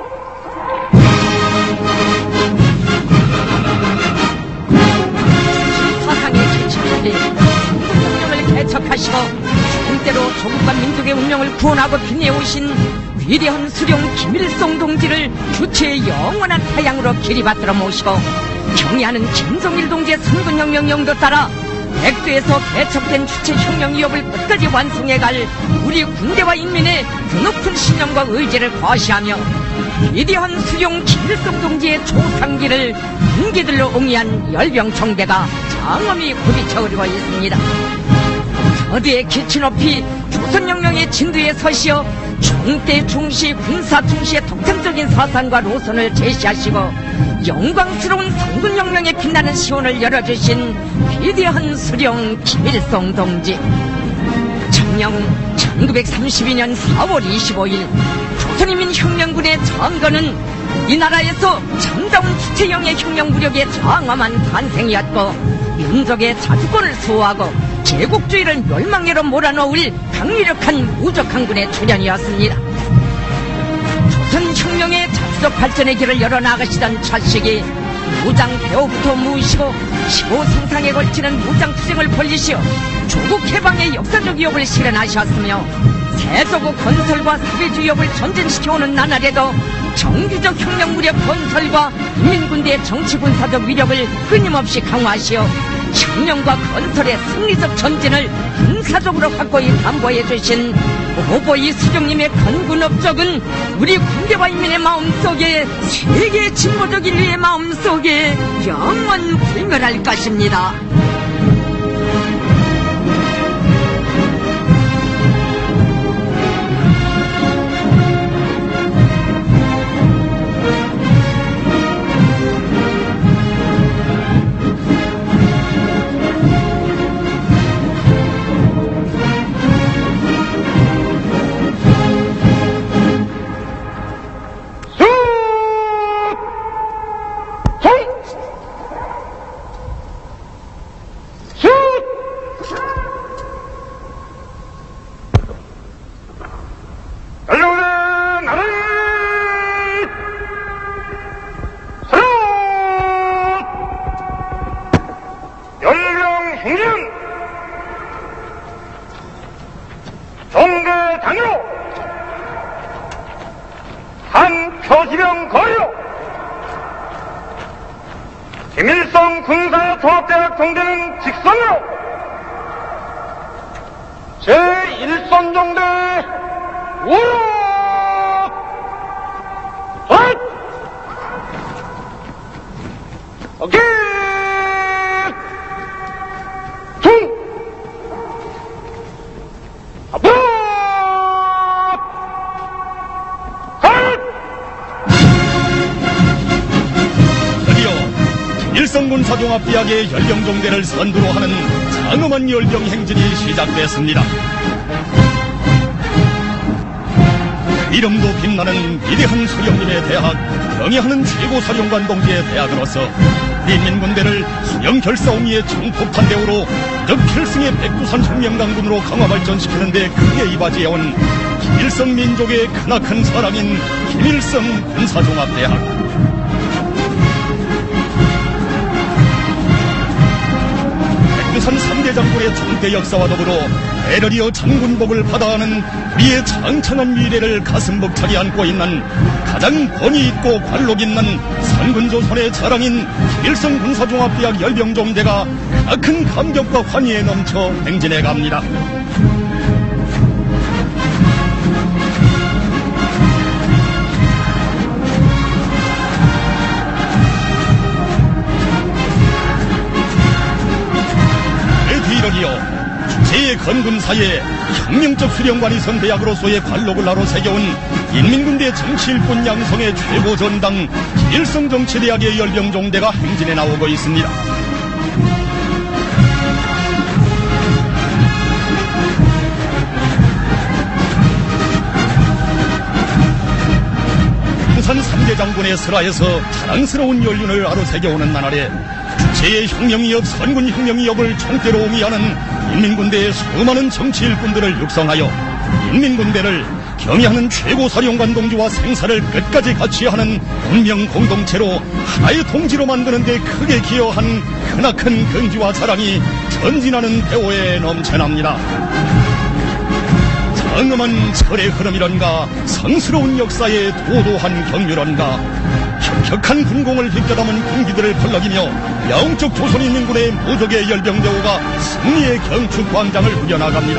사상의 지침인데 운명을 개척하시고 죽음대로 조국과 민족의 운명을 구원하고 빛내오신 위대한 수령 김일성 동지를 주체의 영원한 타양으로 길이받들어 모시고 경의하는 김정일 동지의 선군혁명 영도 따라 백두에서 개척된 주체혁명 위협을 끝까지 완성해갈 우리 군대와 인민의 드높은 신념과 의지를 과시하며 위대한 수령 김일성 동지의 초상기를 군기들로 옹이한 열병정대가 장엄히 부딪혀 오르고 있습니다. 거대의 기치 높이 조선혁명의 진두에 서시어 중대 중시 군사 중시의 독창적인 사상과 노선을 제시하시고 영광스러운 선군혁명에 빛나는 시원을 열어주신 위대한 수령 김일성 동지. 정녕 천구백삼십이 년 사월 이십오일 조선인민혁명군의 장건은 이 나라에서 정다운 주체형의 혁명 무력의 장엄한 탄생이었고 민족의 자주권을 수호하고 제국주의를 멸망해로 몰아넣을 강력한 무적항군의 출현이었습니다. 조선혁명의 잡속 발전의 길을 열어나가시던 차식이 무장 배후부터 모으시고 십오 성상에 걸치는 무장투쟁을 벌리시어 조국 해방의 역사적 위협을 실현하셨으며 세조국 건설과 사회주의 위협을 전진시켜오는 나날에도 정기적 혁명 무력 건설과 인민군대의 정치군사적 위력을 끊임없이 강화하시어 혁명과 건설의 승리적 전진을 군사적으로 확고히 담보해주신 오보이 수령님의 건군 업적은 우리 군대와 인민의 마음속에 세계 진보적 인류의 마음속에 영원 불멸할 것입니다. 김일성 군사종합대학 정대는 직선으로 제일 선정대 우로 헛! 오케이! 중! 앞으로! 일성군사종합대학의 열병종대를 선두로 하는 장엄한 열병 행진이 시작됐습니다. 이름도 빛나는 위대한 수령님의 대학, 경애하는 최고사령관 동지의 대학으로서 인민군대를 수령 결사옹이의 정폭탄 대우로 적 필승의 백두산 혁명강군으로 강화 발전시키는 데 크게 이바지해온 김일성 민족의 크나큰 사랑인 김일성 군사종합대학. 백두산 삼대 장군의 총대 역사와 더불어 에러리어 장군복을 받아하는 우리의 창창한 미래를 가슴 벅차게 안고 있는 가장 권위 있고 관록 있는 선군조선의 자랑인 김일성 군사종합대학 열병종대가 큰 감격과 환희에 넘쳐 행진해 갑니다. 주체의 건군사에 혁명적 수령관이 선 대학으로서의 관록을 나로 새겨온 인민군대 정치일꾼 양성의 최고 전당 김일성 정치대학의 열병종대가 행진해 나오고 있습니다. 용산 삼대 장군의 설하에서 자랑스러운 연륜을 아로새겨오는 나날에 주체의 혁명이업 선군혁명이업을 총대로 옹이하는 인민군대의 수많은 정치 일꾼들을 육성하여 인민군대를 경의하는 최고사령관 동지와 생사를 끝까지 같이 하는 운명 공동체로 하나의 동지로 만드는 데 크게 기여한 크나큰 긍지와 자랑이 전진하는 대오에 넘쳐납니다. 장엄한 철의 흐름이런가, 성스러운 역사의 도도한 경륜런가, 혁혁한 군공을 휘껴담은 군기들을 펄럭이며 야옹적 조선인민군의 무적의 열병대오가 승리의 경축광장을 부려나갑니다.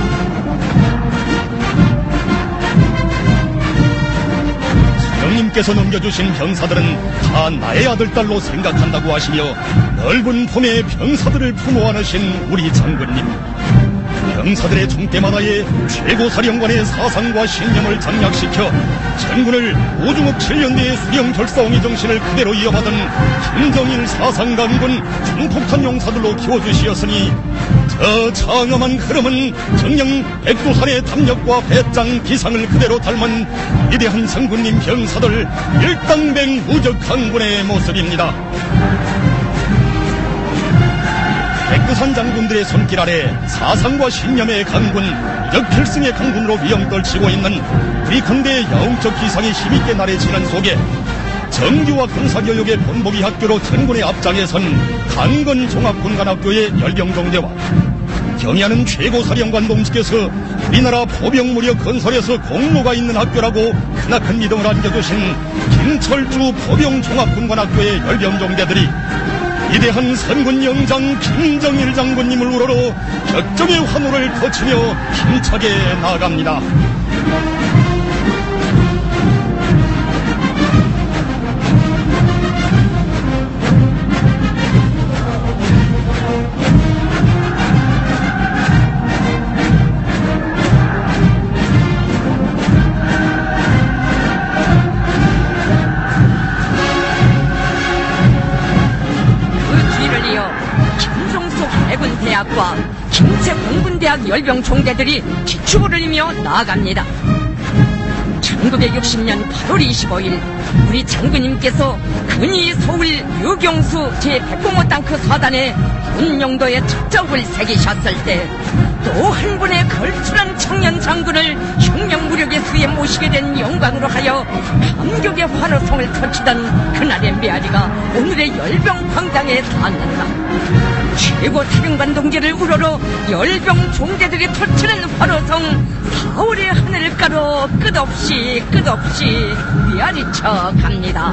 수령님께서 넘겨주신 병사들은 다 나의 아들딸로 생각한다고 하시며 넓은 품에 병사들을 품어 안으신 우리 장군님, 병사들의 총대마다의 최고사령관의 사상과 신념을 장약시켜 전군을 오중업 칠년대의 수령 결사옹의 정신을 그대로 이어받은 김정일 사상강군 중폭탄 용사들로 키워주시었으니 저 장엄한 흐름은 정녕 백두산의 담력과 배짱 기상을 그대로 닮은 위대한 장군님 병사들 일당백 무적 강군의 모습입니다. 백두산 장군들의 손길 아래 사상과 신념의 강군, 역필승의 강군으로 위엄 떨치고 있는 우리 군대의 야옹적 기상이 힘있게 나래지는 속에 정규와 군사교육의 본보기 학교로 전군의 앞장에 선 강건종합군관학교의 열병종대와 경의하는 최고사령관 동지께서 우리나라 포병무력 건설에서 공로가 있는 학교라고 크나큰 믿음을 안겨주신 김철주 포병종합군관학교의 열병종대들이 위대한 선군 영장 김정일 장군님을 우러러 격정의 환호를 거치며 힘차게 나아갑니다. 대학과 김제공군대학 열병총대들이 기축을 흘리며 나아갑니다. 천구백육십년 팔월 이십오일 우리 장군님께서 근위 서울 유경수 제백공오 땅크 사단의 운용도에 첫 적을 새기셨을 때 또 한 분의 걸출한 청년 장군을 혁명무력의 수에 모시게 된 영광으로 하여 감격의 환호성을 터치던 그날의 메아리가 오늘의 열병광장에 닿는다. 최고 사령관 동지를 우러러 열병 종대들이 터치는 환호성, 사월의 하늘가로 끝없이 끝없이 메아리쳐 갑니다.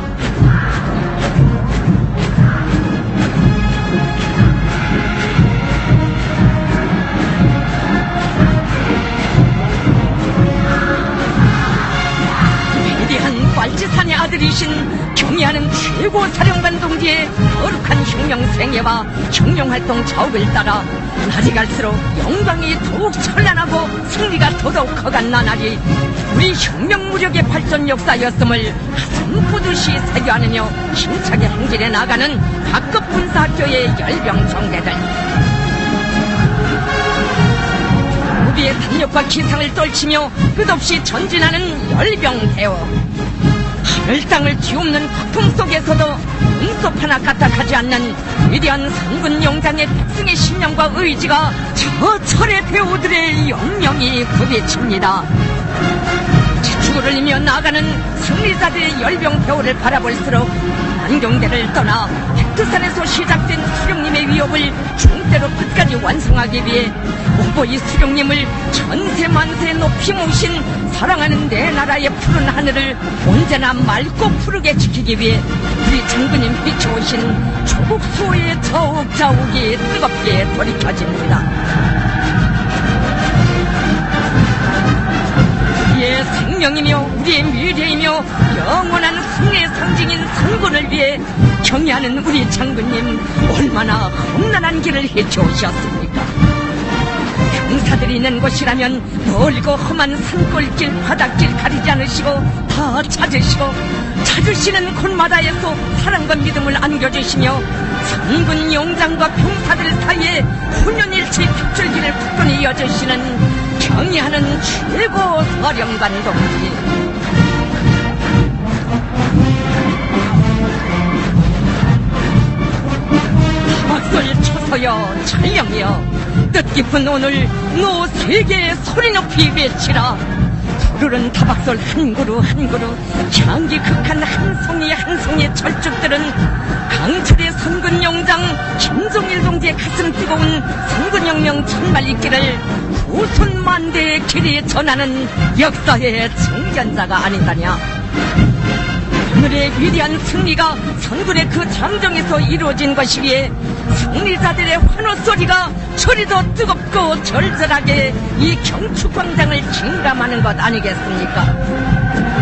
위대한 빨치산의 아들이신 경의하는 최고사령관 동지의 거룩한 혁명 생애와 혁명활동 자욱을 따라 날이 갈수록 영광이 더욱 찬란하고 승리가 더더욱 커간 나날이 우리 혁명무력의 발전 역사였음을 가슴 고두시 새겨안으며 힘차게 행진해 나가는 각급 군사학교의 열병정대들, 우리의 담력과 기상을 떨치며 끝없이 전진하는 열병대오, 하늘 땅을 뒤엎는 폭풍 속에서도 눈썹 하나 까딱하지 않는 위대한 선군 용장의 백승의 신념과 의지가 저 철의 배우들의 영명이 부비칩니다. 지축을 흘리며 나아가는 승리자들의 열병 배우를 바라볼수록 안경대를 떠나 백두산에서 시작된 수령님의 위협을 중대로 끝까지 완성하기 위해 오보이 수령님을 전세 만세 높이 모신 사랑하는 내 나라의 푸른 하늘을 언제나 맑고 푸르게 지키기 위해 우리 장군님 비춰오신 조국 수호의 자욱자욱이 뜨겁게 돌이켜집니다. 우리의 생명이며 우리의 미래이며 영원한 승리의 상징인 선군을 위해 경의하는 우리 장군님, 얼마나 험난한 길을 헤쳐오셨습니까? 병사들이 있는 곳이라면 멀고 험한 산골길 바닷길 가리지 않으시고 다 찾으시고 찾으시는 곳마다에서 사랑과 믿음을 안겨주시며 선군 용장과 병사들 사이에 혼연일체 핏줄기를 굳건히 이어주시는 경의하는 최고 사령관 동지, 전투여 전령이여 뜻깊은 오늘 노 세계에 소리 높이 외치라. 푸르른 타박솔 한 그루 한 그루 향기 극한 한 송이 한 송이 철쭉들은 강철의 선군용장 김종일 동지의 가슴 뜨거운 선군혁명 천말잇기를 후손 만대의 길이 전하는 역사의 증전자가 아니다냐. 오늘의 위대한 승리가 선군의 그 잠정에서 이루어진 것이기에 승리자들의 환호 소리가 저리도 뜨겁고 절절하게 이 경축광장을 긴감하는 것 아니겠습니까?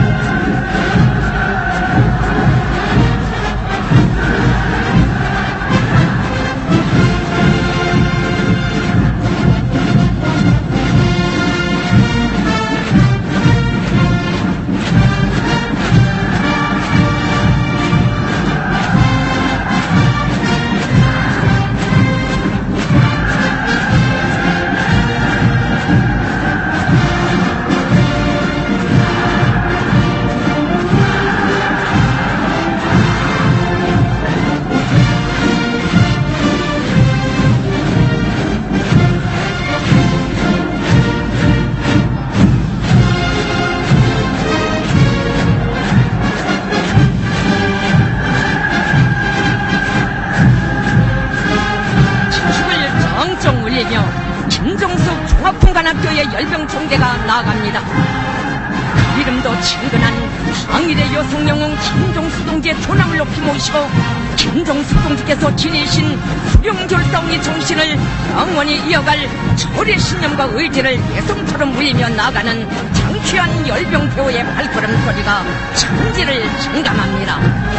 김종숙 종합통관학교의 열병총대가 나아갑니다. 그 이름도 친근한 항일의 여성영웅 김종숙 동지의 존함을 높이 모시고 김종숙 동지께서 지니신 훌륭졸사옹의 정신을 영원히 이어갈 철의 신념과 의지를 예성처럼 물리며 나아가는 장취한 열병대오의 발걸음 소리가 천지를 증감합니다.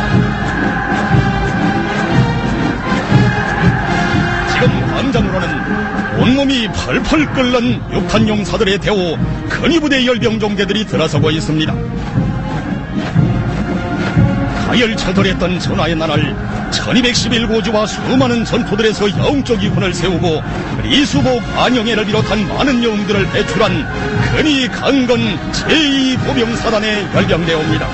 지금 광장으로는 온몸이 펄펄 끓는 육탄 용사들의 대오 근위부대 열병종대들이 들어서고 있습니다. 가열처절했던 전하의 나날 천이백십일 고지와 수많은 전투들에서 영적 이훈을 세우고 리수복 안영애를 비롯한 많은 영웅들을 배출한 근위 강건 제이 보병사단의 열병대오입니다.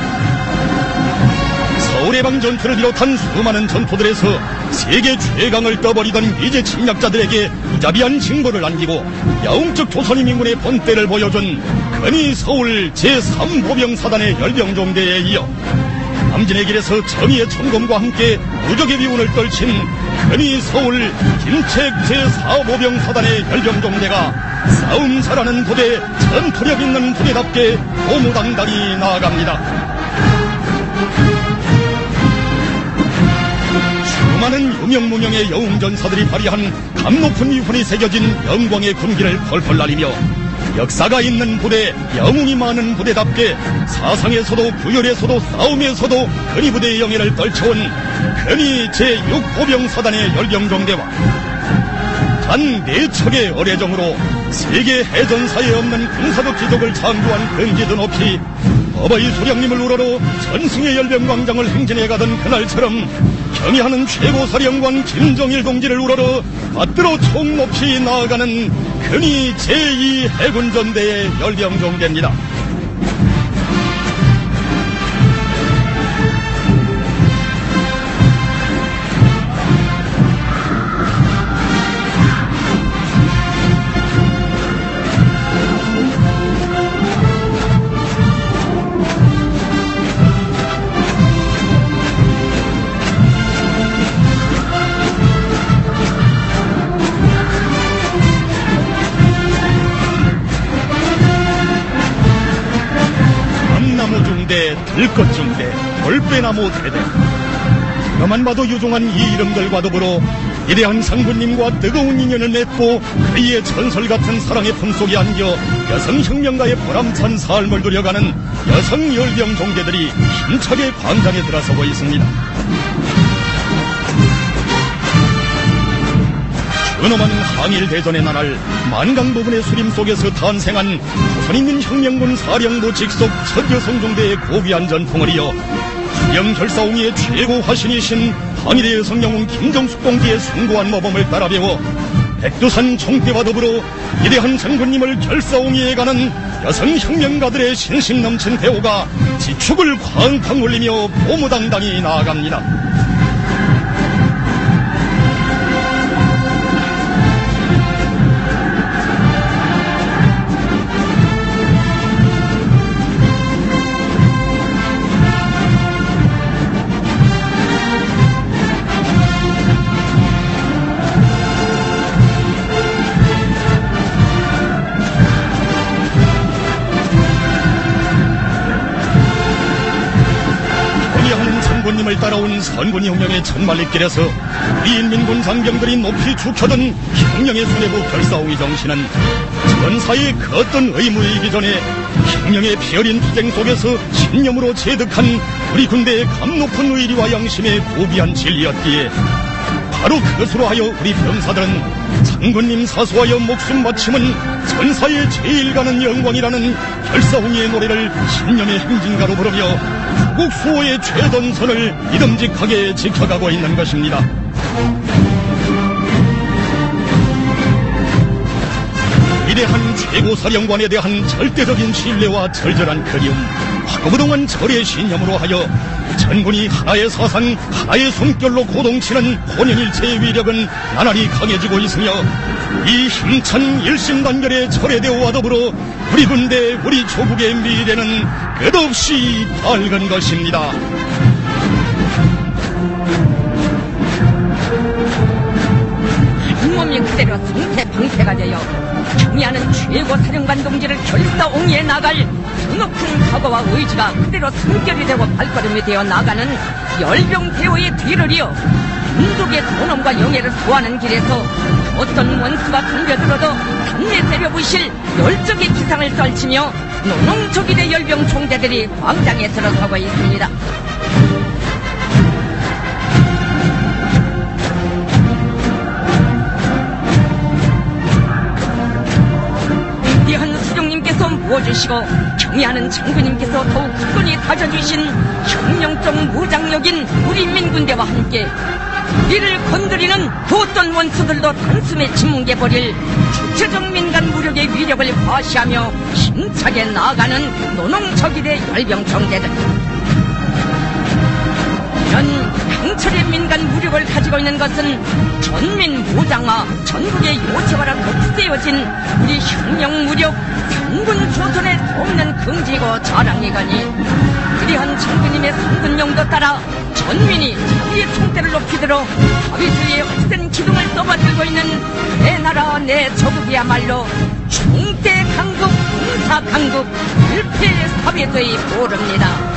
서울해방 전투를 비롯한 수많은 전투들에서 세계 최강을 떠버리던 미제 침략자들에게 무자비한 징벌을 안기고 영웅적 조선인민군의 본때를 보여준 근위 서울 제삼 보병사단의 열병종대에 이어 남진의 길에서 정의의 천검과 함께 무적의 비운을 떨친 근위 서울 김책 제사 보병사단의 열병종대가 싸움 잘하는 부대, 전투력 있는 부대답게 고무당당히 나아갑니다. 수많은 유명무명의 영웅전사들이 발휘한 감높은 위훈이 새겨진 영광의 군기를 펄펄 날리며 역사가 있는 부대, 영웅이 많은 부대답게 사상에서도 구열에서도 싸움에서도 근위부대의 영예를 떨쳐온 근위 제육 보병사단의 열병종대와 단 네 척의 어뢰정으로 세계 해전사에 없는 군사적 기적을 창조한 근기도 높이 어버이 소령님을 우러러 전승의 열병광장을 행진해가던 그날처럼 경의하는 최고사령관 김정일 동지를 우러러 받들어 총 높이 나아가는 근위 제이 해군전대의 열병종대입니다. 들것중대, 돌배나무 대대. 그만 봐도 유종한 이 이름들과 더불어 위대한 상군님과 뜨거운 인연을 맺고 그의 전설같은 사랑의 품속에 안겨 여성혁명가의 보람찬 삶을 누려가는 여성열병종대들이 힘차게 광장에 들어서고 있습니다. 근엄한 항일대전의 나날 만강 부분의 수림 속에서 탄생한 조선인민혁명군 사령부 직속 첫 여성종대의 고귀한 전통을 이어 수령결사옹이의 최고 화신이신 항일의 여성영웅 김정숙 동지의 숭고한 모범을 따라 배워 백두산 총대와 더불어 위대한 장군님을 결사옹이에 가는 여성혁명가들의 신심 넘친 대오가 지축을 쾅쾅 울리며 보무당당히 나아갑니다. 혁명을 따라온 선군 혁명의 천만리길에서 우리 인민군 장병들이 높이 죽혀둔 혁명의 수뇌부 결사옹의 정신은 전사의 그 어떤 의무이기 전에 혁명의 피어린 투쟁 속에서 신념으로 체득한 우리 군대의 감높은 의리와 양심에 고비한 진리였기에 바로 그것으로 하여 우리 병사들은 장군님 사수하여 목숨 바침은 전사의 제일 가는 영광이라는 결사홍이의 노래를 신념의 행진가로 부르며 조국 수호의 최전선을 믿음직하게 지켜가고 있는 것입니다. 위대한 최고사령관에 대한 절대적인 신뢰와 절절한 그리움, 그동안 절의 신념으로 하여 전군이 하나의 사상, 하나의 숨결로 고동치는 혼연일체의 위력은 나날이 강해지고 있으며 이 힘찬 일심단결의 철회대오와 더불어 우리 군대, 우리 조국의 미래는 끝없이 밝은 것입니다. 잇몸이 그대로 상태방패가 되어 경의하는 최고 사령관 동지를 결사옹이에 나갈 드높은 각오와 의지가 그대로 숨결이 되고 발걸음이 되어 나가는 열병대오의 뒤를 이어 민족의 존엄과 영예를 소화하는 길에서 어떤 원수가 덤벼들어도 단내 때려부실 열정의 기상을 떨치며 노농조기대 열병 총대들이 광장에 들어서고 있습니다. 위대한 수령님께서 모아주시고 경의하는 장군님께서 더욱 굳건히 다져주신 혁명적 무장력인 우리 민군대와 함께 우리를 건드리는 그 어떤 원수들도 단숨에 짓뭉개버릴 주체적 민간 무력의 위력을 과시하며 힘차게 나아가는 노농적이대 열병정대들. 이런 강철의 민간 무력을 가지고 있는 것은 전민 무장화, 전국의 요체화라 덧세워진 우리 혁명 무력 삼군 조선의 없는 긍지고 자랑이거니 그리한 장군님의 삼군령도 따라 전민이 자기의 총대를 높이 들어 사회주의의 헛된 기둥을 떠받들고 있는 내 나라 내 조국이야말로 총대 강국, 군사 강국, 일패 사회주의 보릅니다.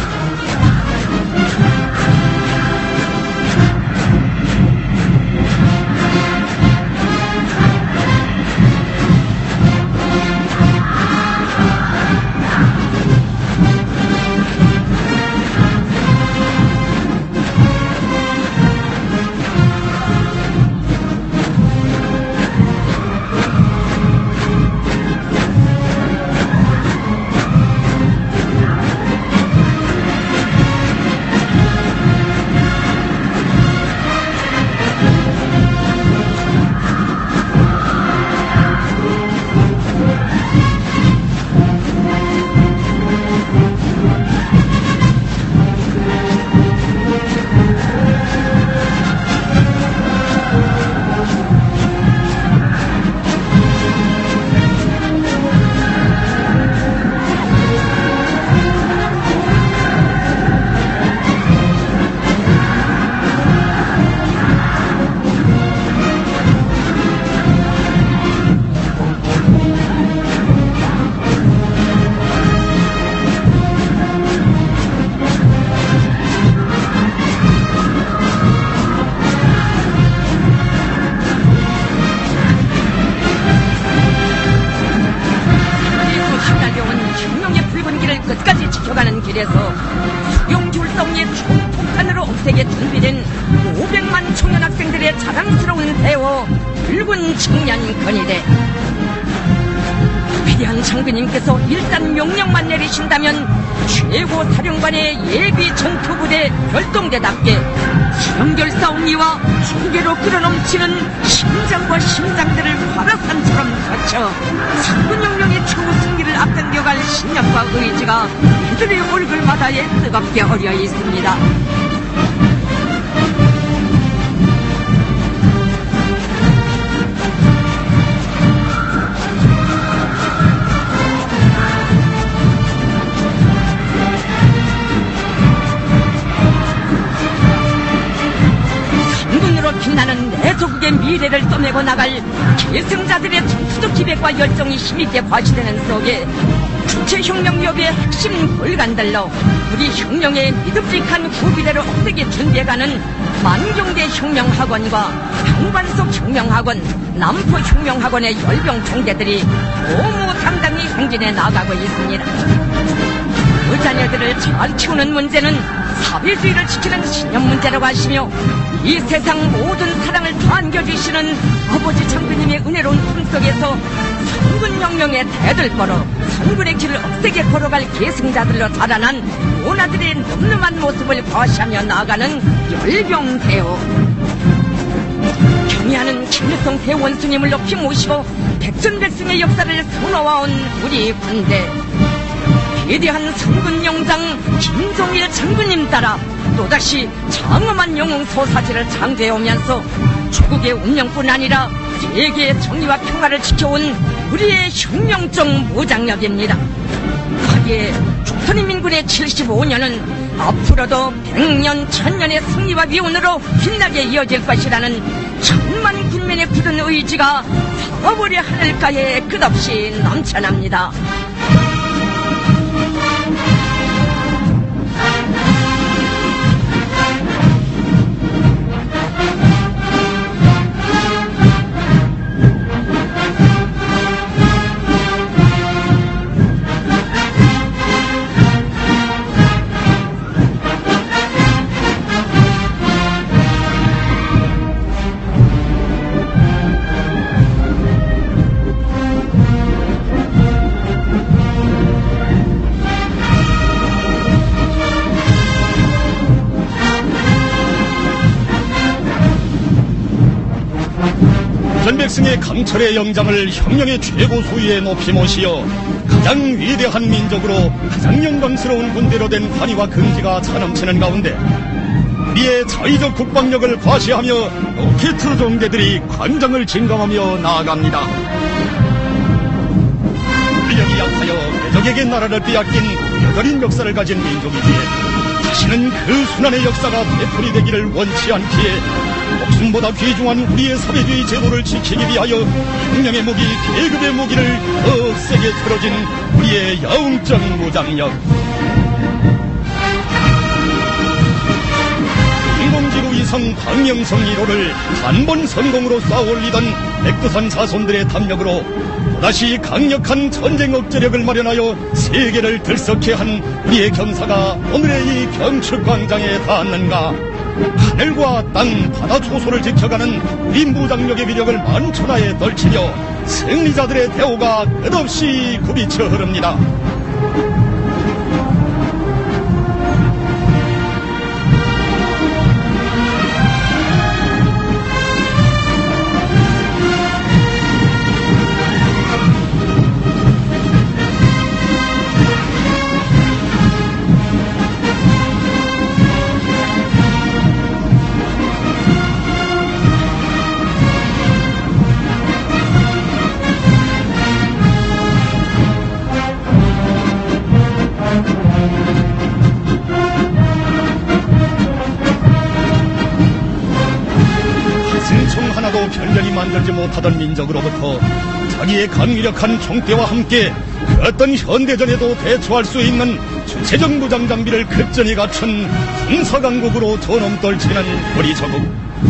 장군님께서 일단 명령만 내리신다면 최고 사령관의 예비 전투부대 별동대답게 수령결사옹리와 중계로 끌어넘치는 심장과 심장들을 화라산처럼 거쳐 삼군혁명의 최후 승리를 앞당겨갈 신념과 의지가 이들의 얼굴마다에 뜨겁게 어려 있습니다. 빛나는 내 조국의 미래를 떠내고 나갈 계승자들의 전투적 기백과 열정이 힘있게 과시되는 속에 주체혁명기업의 핵심 골간들로 우리 혁명의 믿음직한 후비대로 억세게 준비해가는 만경대 혁명학원과 강반석 혁명학원, 남포 혁명학원의 열병 총대들이 도무당당히 행진해 나가고 있습니다. 그 자녀들을 잘 키우는 문제는 사회주의를 지키는 신념 문제라고 하시며 이 세상 모든 사랑을 다 안겨주시는 아버지 장군님의 은혜로운 품속에서 선군혁명의 대들보로 선군의 길을 억세게 걸어갈 계승자들로 자라난 원아들의 늠름한 모습을 과시하며 나아가는 열병대오. 경의하는 김일성 대원수님을 높이 모시고 백전백승의 역사를 선호해온 우리 군대. 위대한 선군영장 김종일 장군님 따라 또다시 장엄한 영웅 소사지를 창조해오면서 조국의 운명뿐 아니라 세계의 정의와 평화를 지켜온 우리의 혁명적 무장력입니다. 거기에 조선인민군의 칠십오 년은 앞으로도 백년 천년의 승리와 위운으로 빛나게 이어질 것이라는 천만 군민의 굳은 의지가 사월의 하늘가에 끝없이 넘쳐납니다. 백성의 강철의 영장을 혁명의 최고 소위에 높이 모시어 가장 위대한 민족으로 가장 영광스러운 군대로 된 환희와 긍지가 차넘치는 가운데 우리의 자의적 국방력을 과시하며 로켓 종대들이 관장을 진감하며 나아갑니다. 인력이 약하여 대적에게 나라를 빼앗긴 여전인 역사를 가진 민족이기에 다시는 그 순환의 역사가 되풀이되기를 원치 않기에 목숨보다 귀중한 우리의 사회주의 제도를 지키기 위하여 혁명의 무기, 계급의 무기를 더 세게 틀어진 우리의 야웅적 무장력. 인공지구 위성 광명성 일 호를 단번 성공으로 쌓아올리던 백두산 자손들의 탐력으로 또다시 강력한 전쟁 억제력을 마련하여 세계를 들썩게 한 우리의 경사가 오늘의 이 경축광장에 닿았는가. 하늘과 땅, 바다 초소를 지켜가는 우리 무장력의 위력을 만천하에 떨치며 승리자들의 대호가 끝없이 굽이쳐 흐릅니다. 편견이 만들지 못하던 민족으로부터 자기의 강력한 총대와 함께 그 어떤 현대전에도 대처할 수 있는 주체적 무장 장비를 급전히 갖춘 군사강국으로 저놈떨치는 우리 조국.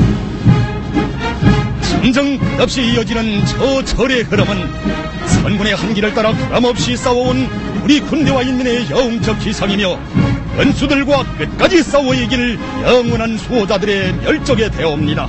점점 끝없이 이어지는 저 절의 흐름은 선군의 한기를 따라 변함없이 싸워온 우리 군대와 인민의 영웅적 기상이며 원수들과 끝까지 싸워 이길 영원한 수호자들의 멸적의 대오입니다.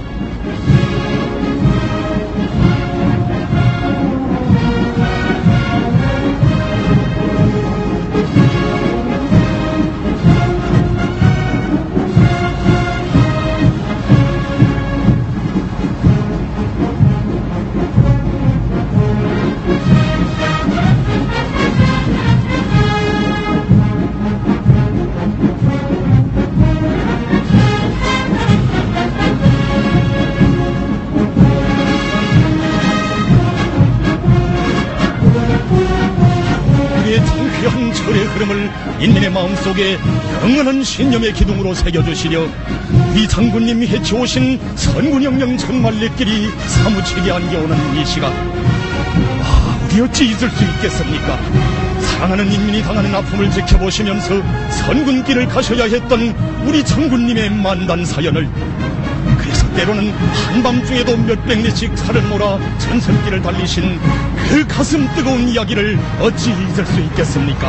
흐름을 인민의 마음속에 영원한 신념의 기둥으로 새겨주시려 우리 장군님이 해치오신 선군혁명 정말리길이 사무치게 안겨오는 이 시각, 아, 우리 어찌 잊을 수 있겠습니까? 사랑하는 인민이 당하는 아픔을 지켜보시면서 선군길을 가셔야 했던 우리 장군님의 만단 사연을, 그래서 때로는 한밤중에도 몇백 리씩 차를 몰아 전선길을 달리신 그 가슴 뜨거운 이야기를 어찌 잊을 수 있겠습니까?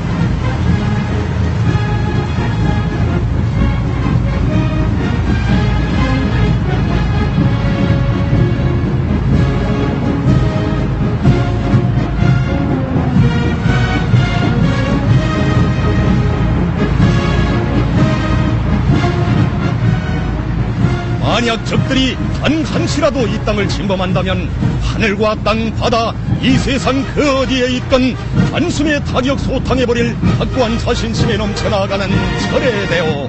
만약 적들이 단 한시라도 이 땅을 침범한다면 하늘과 땅, 바다, 이 세상 그 어디에 있건 단숨에 타격 소탕해버릴 확고한 자신심에 넘쳐나가는 철회되어,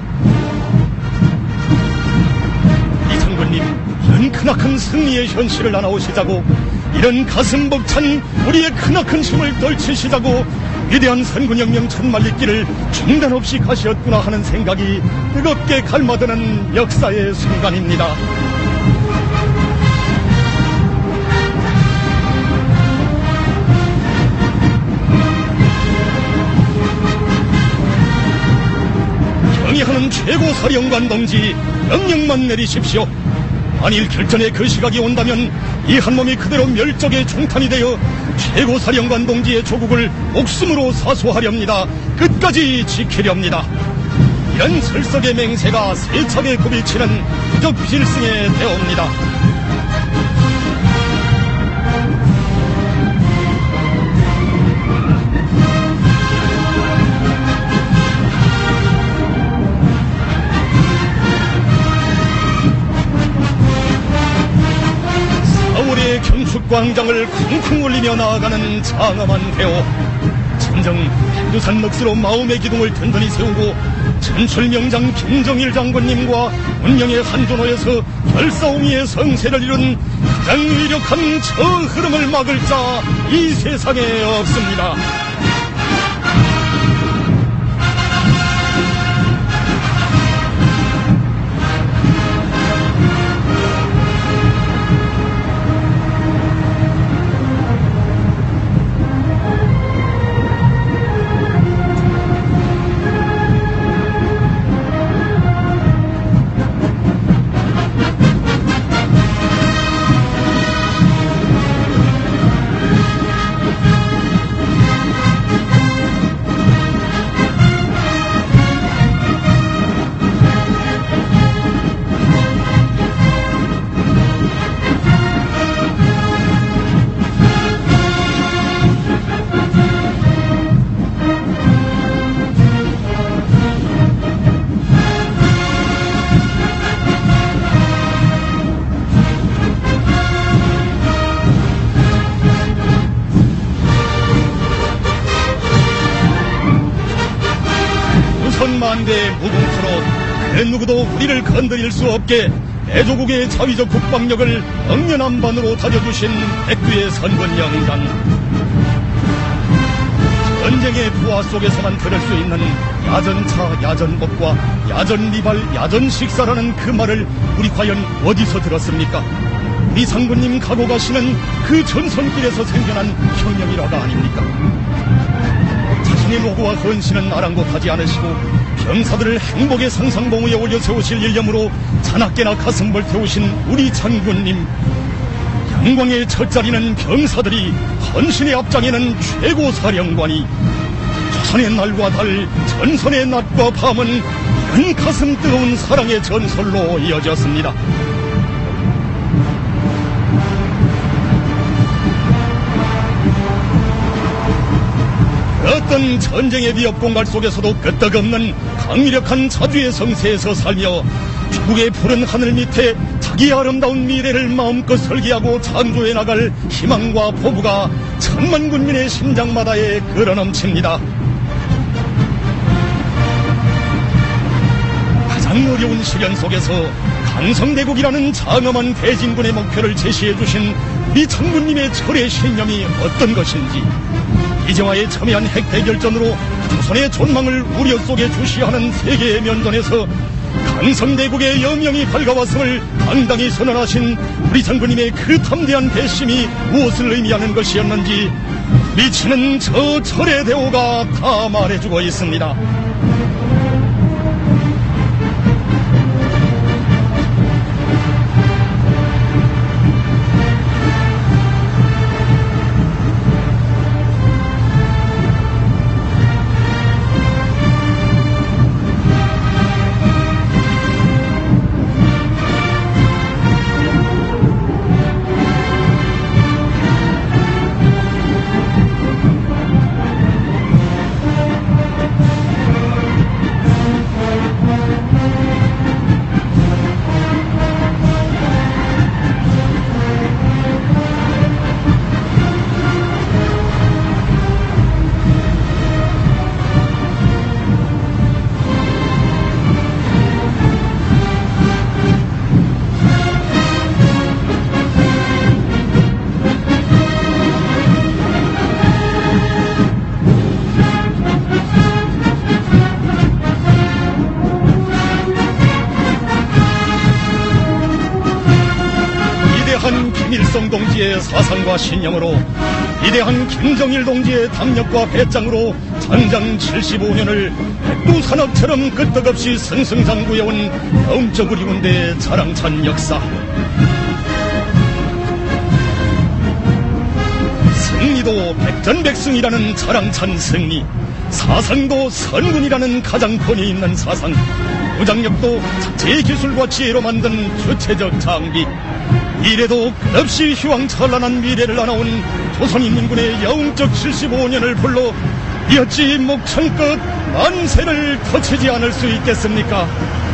이 장군님, 이런 크나큰 승리의 현실을 나눠오시자고, 이런 가슴 벅찬 우리의 크나큰 힘을 떨치시자고 위대한 선군혁명 천만리길을 중단 없이 가셨구나 하는 생각이 뜨겁게 갈마드는 역사의 순간입니다. 경의하는 최고사령관 동지, 명령만 내리십시오. 만일 결전의 그 시각이 온다면 이 한 몸이 그대로 멸족의 중탄이 되어 최고사령관 동지의 조국을 목숨으로 사수하렵니다. 끝까지 지키렵니다. 이런 설석의 맹세가 세차게 굽이치는 부적 필승의 대오입니다. 경축광장을 쿵쿵 울리며 나아가는 장엄한 대오, 진정 한두산 넋으로 마음의 기둥을 든든히 세우고 전출명장 김정일 장군님과 운명의 한전호에서 결사옹이의 성세를 이룬 가장 위력한 저 흐름을 막을 자 이 세상에 없습니다. 천만대의 무궁토로 그 누구도 우리를 건드릴 수 없게 애조국의 자위적 국방력을 억년한반으로 다져주신 백두의 선군영장, 전쟁의 부하 속에서만 들을 수 있는 야전차, 야전법과 야전리발, 야전식사라는 그 말을 우리 과연 어디서 들었습니까? 우리 상군님 가고 가시는 그 전선길에서 생겨난 혁명이라가 아닙니까? 자신의 노고와 헌신은 아랑곳하지 않으시고 병사들을 행복의 상상봉우에 올려 세우실 일념으로 자나깨나 가슴 벌태우신 우리 장군님, 영광의 첫자리는 병사들이, 헌신의 앞장에는 최고사령관이, 조선의 날과 달, 전선의 낮과 밤은 이런 가슴 뜨거운 사랑의 전설로 이어졌습니다. 어떤 전쟁의 위협 공갈 속에서도 끄떡없는 강력한 자주의 성세에서 살며 조국의 푸른 하늘 밑에 자기의 아름다운 미래를 마음껏 설계하고 창조해 나갈 희망과 포부가 천만 군민의 심장마다에 끌어넘칩니다. 가장 어려운 시련 속에서 강성대국이라는 장엄한 대진군의 목표를 제시해주신 우리 장군님의 철의 신념이 어떤 것인지, 이제와의 첨예한 핵대결전으로 조선의 존망을 우려 속에 주시하는 세계의 면전에서 강성대국의 영영이 밝아왔음을 당당히 선언하신 우리 장군님의 그 탐대한 배심이 무엇을 의미하는 것이었는지 미치는 저 철의 대오가 다 말해주고 있습니다. 김일성 동지의 사상과 신념으로, 위대한 김정일 동지의 담력과 배짱으로 전장 칠십오 년을 백두산업처럼 끄떡없이 승승장구해온 영적 우리 군대의 자랑찬 역사. 승리도 백전백승이라는 자랑찬 승리, 사상도 선군이라는 가장 권위 있는 사상, 무장력도 자체의 기술과 지혜로 만든 주체적 장비, 이래도 끝없이 휘황찬란한 미래를 안아온 조선인민군의 영적 칠십오 년을 불러 이었지 목천껏 만세를 거치지 않을 수 있겠습니까?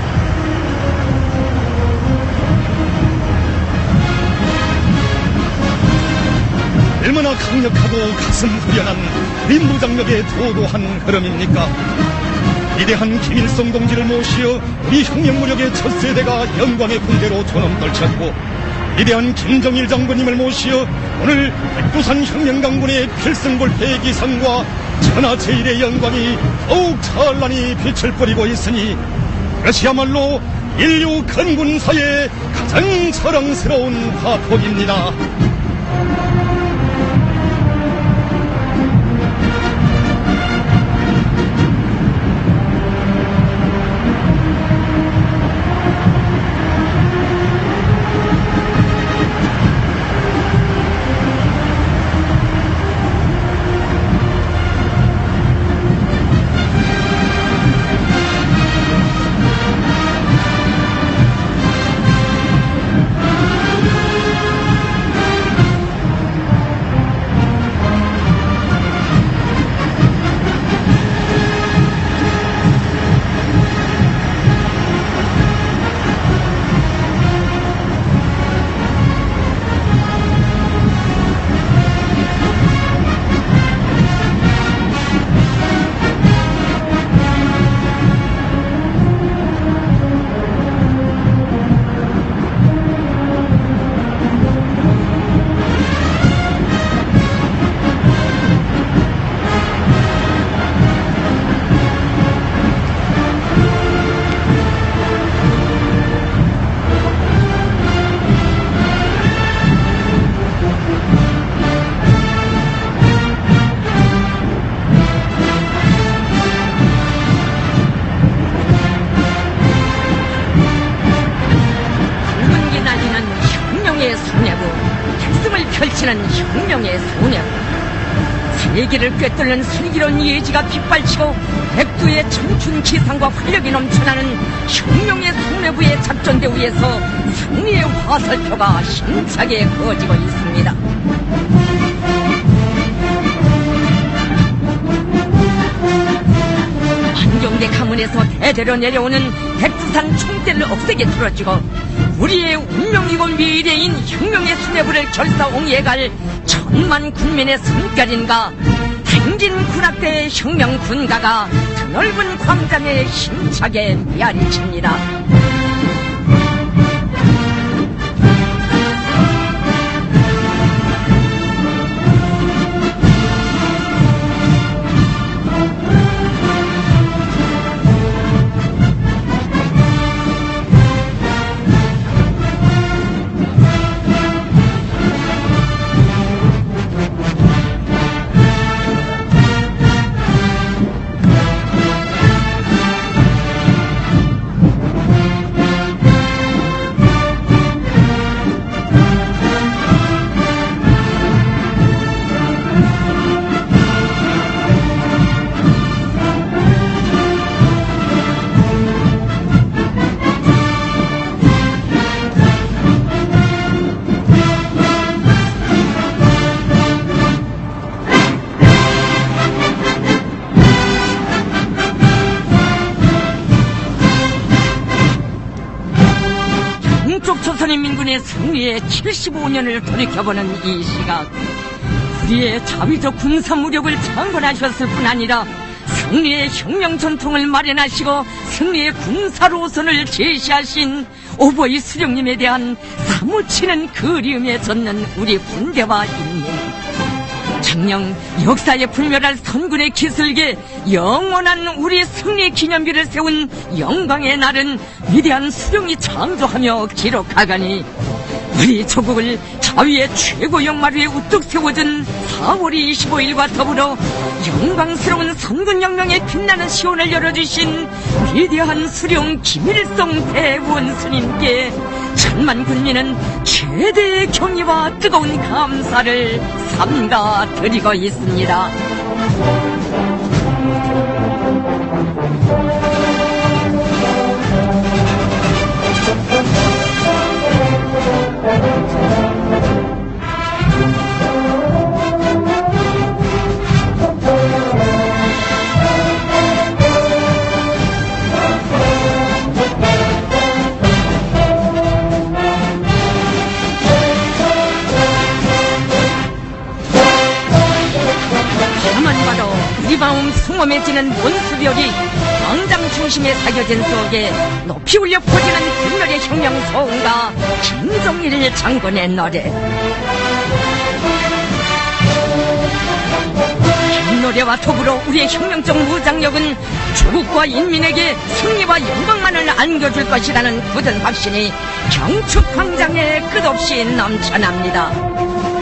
얼마나 강력하고 가슴 후련한 민무장력의 도도한 흐름입니까? 위대한 김일성 동지를 모시어 우리 혁명무력의 첫 세대가 영광의 군대로 존엄 떨쳤고, 위대한 김정일 장군님을 모시어 오늘 백두산 혁명강군의 필승볼패의 기상과 천하제일의 영광이 더욱 찬란히 빛을 뿌리고 있으니, 이것이야말로 인류 건군사의 가장 자랑스러운 화폭입니다. 혁명의 소녀, 세계를 꿰뚫는 슬기로운 예지가 빗발치고 백두의 청춘 기상과 활력이 넘쳐나는 혁명의 소녀부의 작전대우에서 승리의 화살표가 힘차게 그어지고 있습니다. 환경대 가문에서 대대로 내려오는 백두산 총대를 억세게 틀어주고 우리의 운명이고 미래인 혁명의 수뇌부를 결사옹이해갈 천만 군민의 숨결인가, 당진 군악대의 혁명 군가가 드넓은 광장에 힘차게 메아리칩니다. 조선인민군의 승리에 칠십오 년을 돌이켜보는 이 시각, 우리의 자위적 군사무력을 창건하셨을 뿐 아니라 승리의 혁명 전통을 마련하시고 승리의 군사로선을 제시하신 오보이 수령님에 대한 사무치는 그리움에 젖는 우리 군대와 인민, 정녕 역사에 불멸할 선군의 기슬게 영원한 우리 승리 기념비를 세운 영광의 날은 위대한 수령이 창조하며 기록하가니, 우리 조국을 자위의 최고 영말 위에 우뚝 세워준 사월 이십오일과 더불어 영광스러운 선군혁명의 빛나는 시온을 열어주신 위대한 수령 김일성 대원수님께 천만 군민은 최대의 경의와 뜨거운 감사를 삼가 드리고 있습니다. 마음 숭엄해지는 원수벽이 광장 중심에 사겨진 속에 높이 울려 퍼지는 국렬의 혁명 소음과 김정일 장군의 노래, 이 노래와 더불어 우리의 혁명적 무장력은 조국과 인민에게 승리와 영광만을 안겨줄 것이라는 굳은 확신이 경축 광장에 끝없이 넘쳐납니다.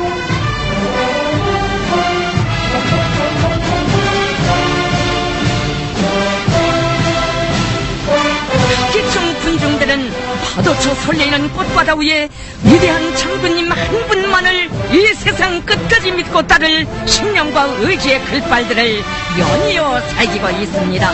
파도쳐 설레이는 꽃바다 위에 위대한 장군님 한 분만을 이 세상 끝까지 믿고 따를 신념과 의지의 글발들을 연이어 새기고 있습니다.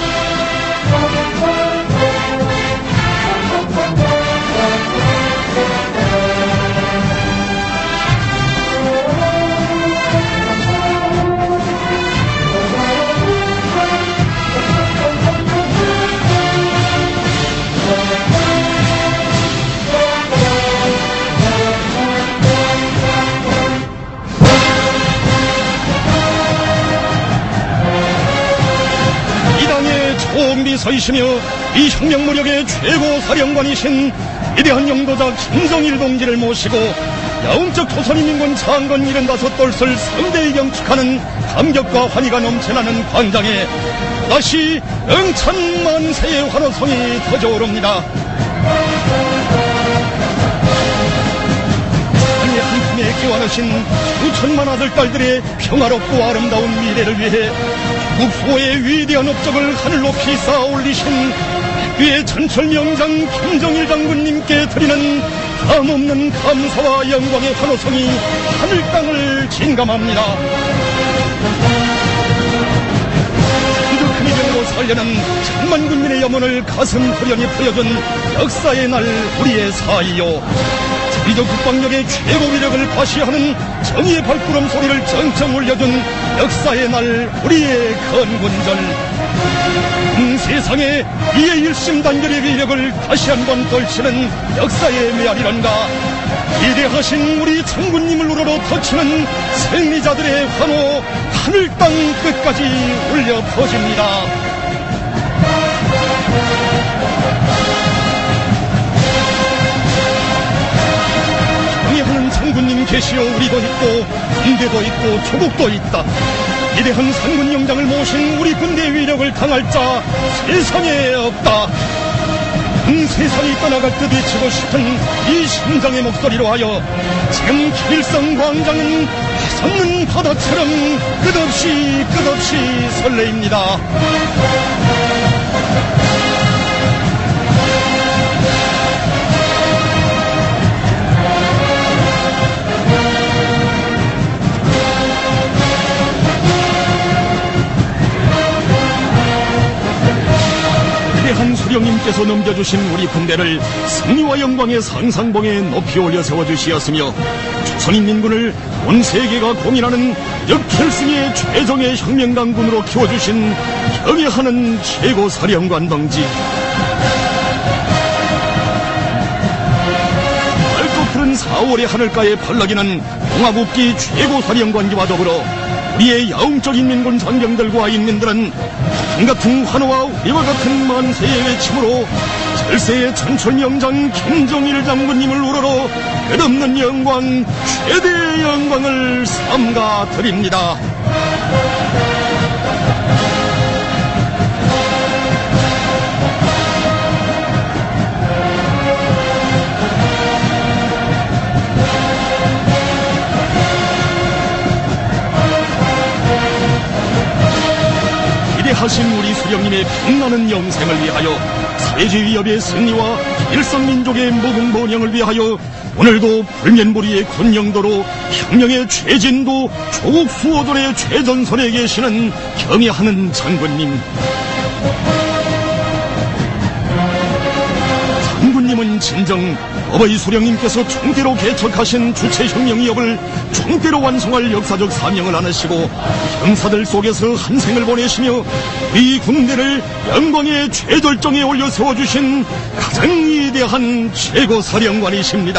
서이시며 이 혁명무력의 최고 사령관이신 위대한 영도자 김정일 동지를 모시고 야음적 조선인민군 창건 칠십오 돌을 성대히 경축하는 감격과 환희가 넘쳐나는 광장에 다시 응찬만세의 환호성이 터져오릅니다. 하늘의 한 품에 끼워넣으신 수천만 아들 딸들의 평화롭고 아름다운 미래를 위해 국소의 위대한 업적을 하늘 높이 쌓아 올리신 백두의 전철 명장 김정일 장군님께 드리는 감없는 감사와 영광의 환호성이 하늘 땅을 진감합니다. 큰 이름으로 살려는 천만 군민의 염원을 가슴 후련히 보여준 역사의 날 우리의 사이요, 자위적 국방력의 최고 위력을 과시하는 정의의 발구름 소리를 정청 울려준 역사의 날 우리의 건군절, 음 세상에 이의 일심단결의 위력을 다시 한번 떨치는 역사의 메아리란가, 위대하신 우리 장군님을 우러러 터치는 승리자들의 환호 하늘 땅 끝까지 울려 퍼집니다. 경의하는 장군님 계시어 우리도 있고 군대도 있고 조국도 있다. 위대한 상군 영장을 모신 우리 군대의 위력을 당할 자 세상에 없다. 온 세상이 떠나갈 듯 외치고 싶은 이 심장의 목소리로 하여 지금 김일성 광장은 솟는 바다처럼 끝없이 끝없이 설레입니다. 위대한 수령님께서 넘겨주신 우리 군대를 승리와 영광의 상상봉에 높이 올려 세워주시었으며 조선인민군을 온 세계가 공인하는 역혈승의 최정의 혁명강군으로 키워주신 경애하는 최고 사령관 동지, 사월의 하늘가에 발락이는 봉화국기 최고사령관기와 더불어 우리의 야옹적인 민군 장병들과 인민들은 한같은 환호와 위와 같은 만세의 외침으로 절세의 천철명장 김정일 장군님을 우러러 끝없는 영광, 최대의 영광을 삼가 드립니다. 하신 우리 수령님의 빛나는 영생을 위하여 사회주의협의 승리와 일선민족의 무궁번영을 위하여 오늘도 불면보리의 권영도로 혁명의 최진도 조국 수호들의 최전선에 계시는 경애하는 장군님, 장군님은 진정 어버이 수령님께서 총대로 개척하신 주체혁명위협을 총대로 완성할 역사적 사명을 안으시고 형사들 속에서 한 생을 보내시며 이 군대를 영광의 최절정에 올려 세워주신 가장 위대한 최고사령관이십니다.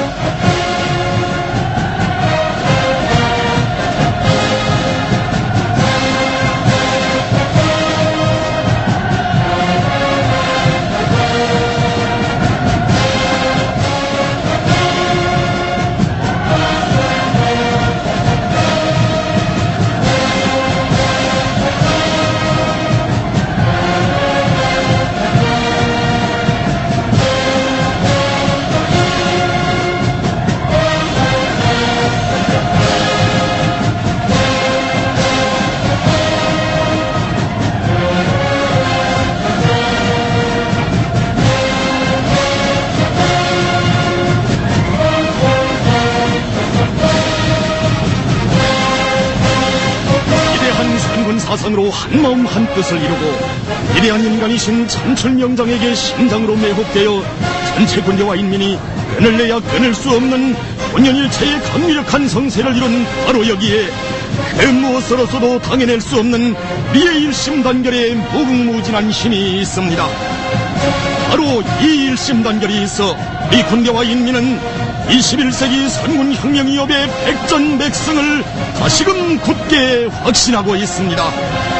사상으로 한마음 한뜻을 이루고 위대한 인간이신 천철명장에게 심장으로 매혹되어 전체 군대와 인민이 끈을 내야 끊을 수 없는 혼연일체의 강력한 성세를 이룬 바로 여기에 그 무엇으로서도 당해낼 수 없는 우리의 일심단결에 무궁무진한 힘이 있습니다. 바로 이 일심단결이 있어 이 군대와 인민은 이십일 세기 선군혁명위협의 백전백승을 다시금 굳게 확신하고 있습니다.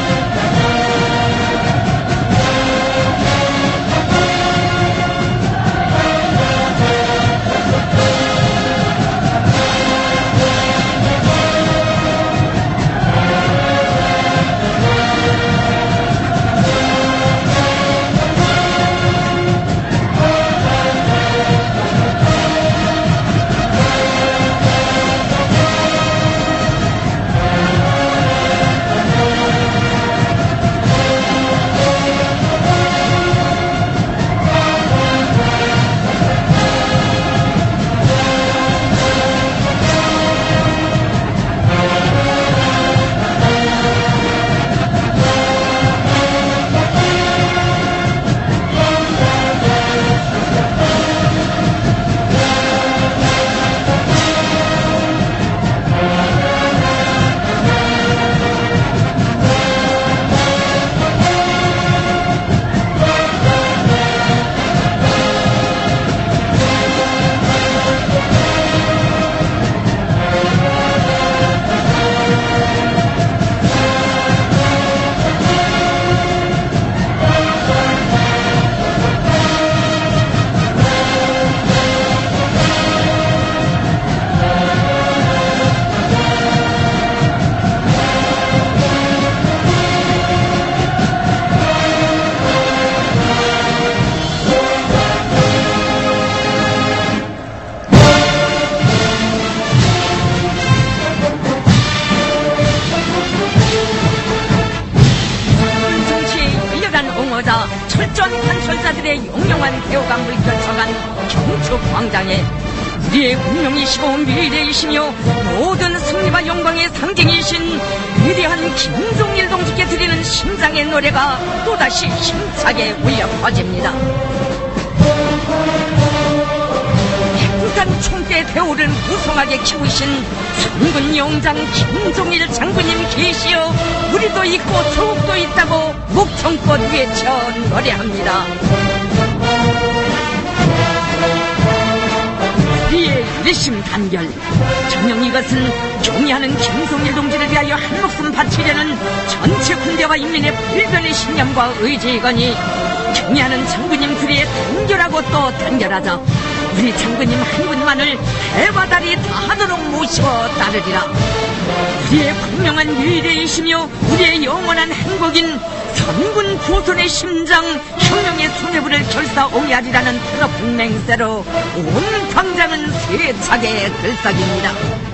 철저한 간설자들의 용용한 대우가 물결쳐간 경축 광장에 우리의 운명이시고 미래이시며 모든 승리와 영광의 상징이신 위대한 김종일 동지께 드리는 심장의 노래가 또다시 힘차게 울려 퍼집니다. 백두산 총대 대우를 무성하게 키우신 삼군 영장 김종일 장군님 계시어 우리도 있고 조국도 있다고 목청껏 외쳐 노래합니다. 우리의 일심 단결. 정녕 이것은 종이하는 김성일 동지를 위하여 한목숨 바치려는 전체 군대와 인민의 불변의 신념과 의지이거니 정리하는 장군님 둘이의 단결하고 또 단결하자 우리 장군님 한 분만을 해와 달이 다하도록 모시고 따르리라. 우리의 분명한 미래이시며 우리의 영원한 행복인 선군 조선의 심장 혁명의 수뇌부를 결사옹이하리라는 트러픈 맹세로 온 광장은 세차게 들썩입니다.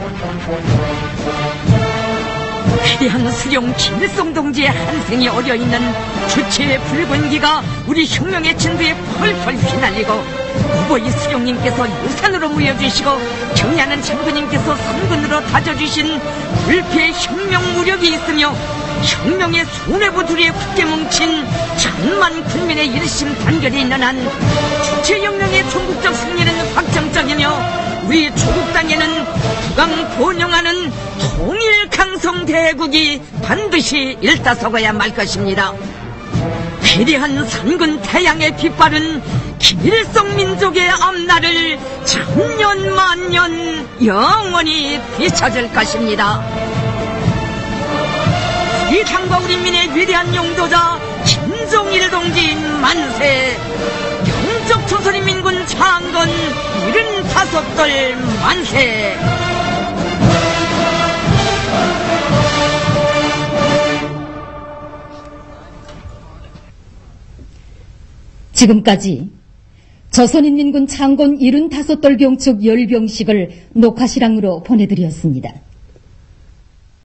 위대한 수령 김일성 동지의 한생이 어려있는 주체의 붉은 기가 우리 혁명의 진도에 펄펄 휘날리고 오보이 수령님께서 유산으로 무여주시고 경리하는 장군님께서 선군으로 다져주신 불피의 혁명 무력이 있으며 혁명의 수뇌부 둘이 굳게 뭉친 천만 군민의 일심 단결이 있는 한 주체혁명의 전국적 승리는 확정적이며 우리 조국 땅에는 국왕 번영하는 통일 강성 대국이 반드시 일다서거야 말 것입니다. 위대한 산군 태양의 빗발은 김일성 민족의 앞날을 천년 만년 영원히 비춰줄 것입니다. 우리 당과 우리 민의 위대한 용도자 김종일 동지 만세. 영적 조선인민군 창건 일흔다섯 돌 만세. 지금까지 조선인민군 창건 일흔다섯 돌 병축 열병식을 녹화실황으로 보내드렸습니다.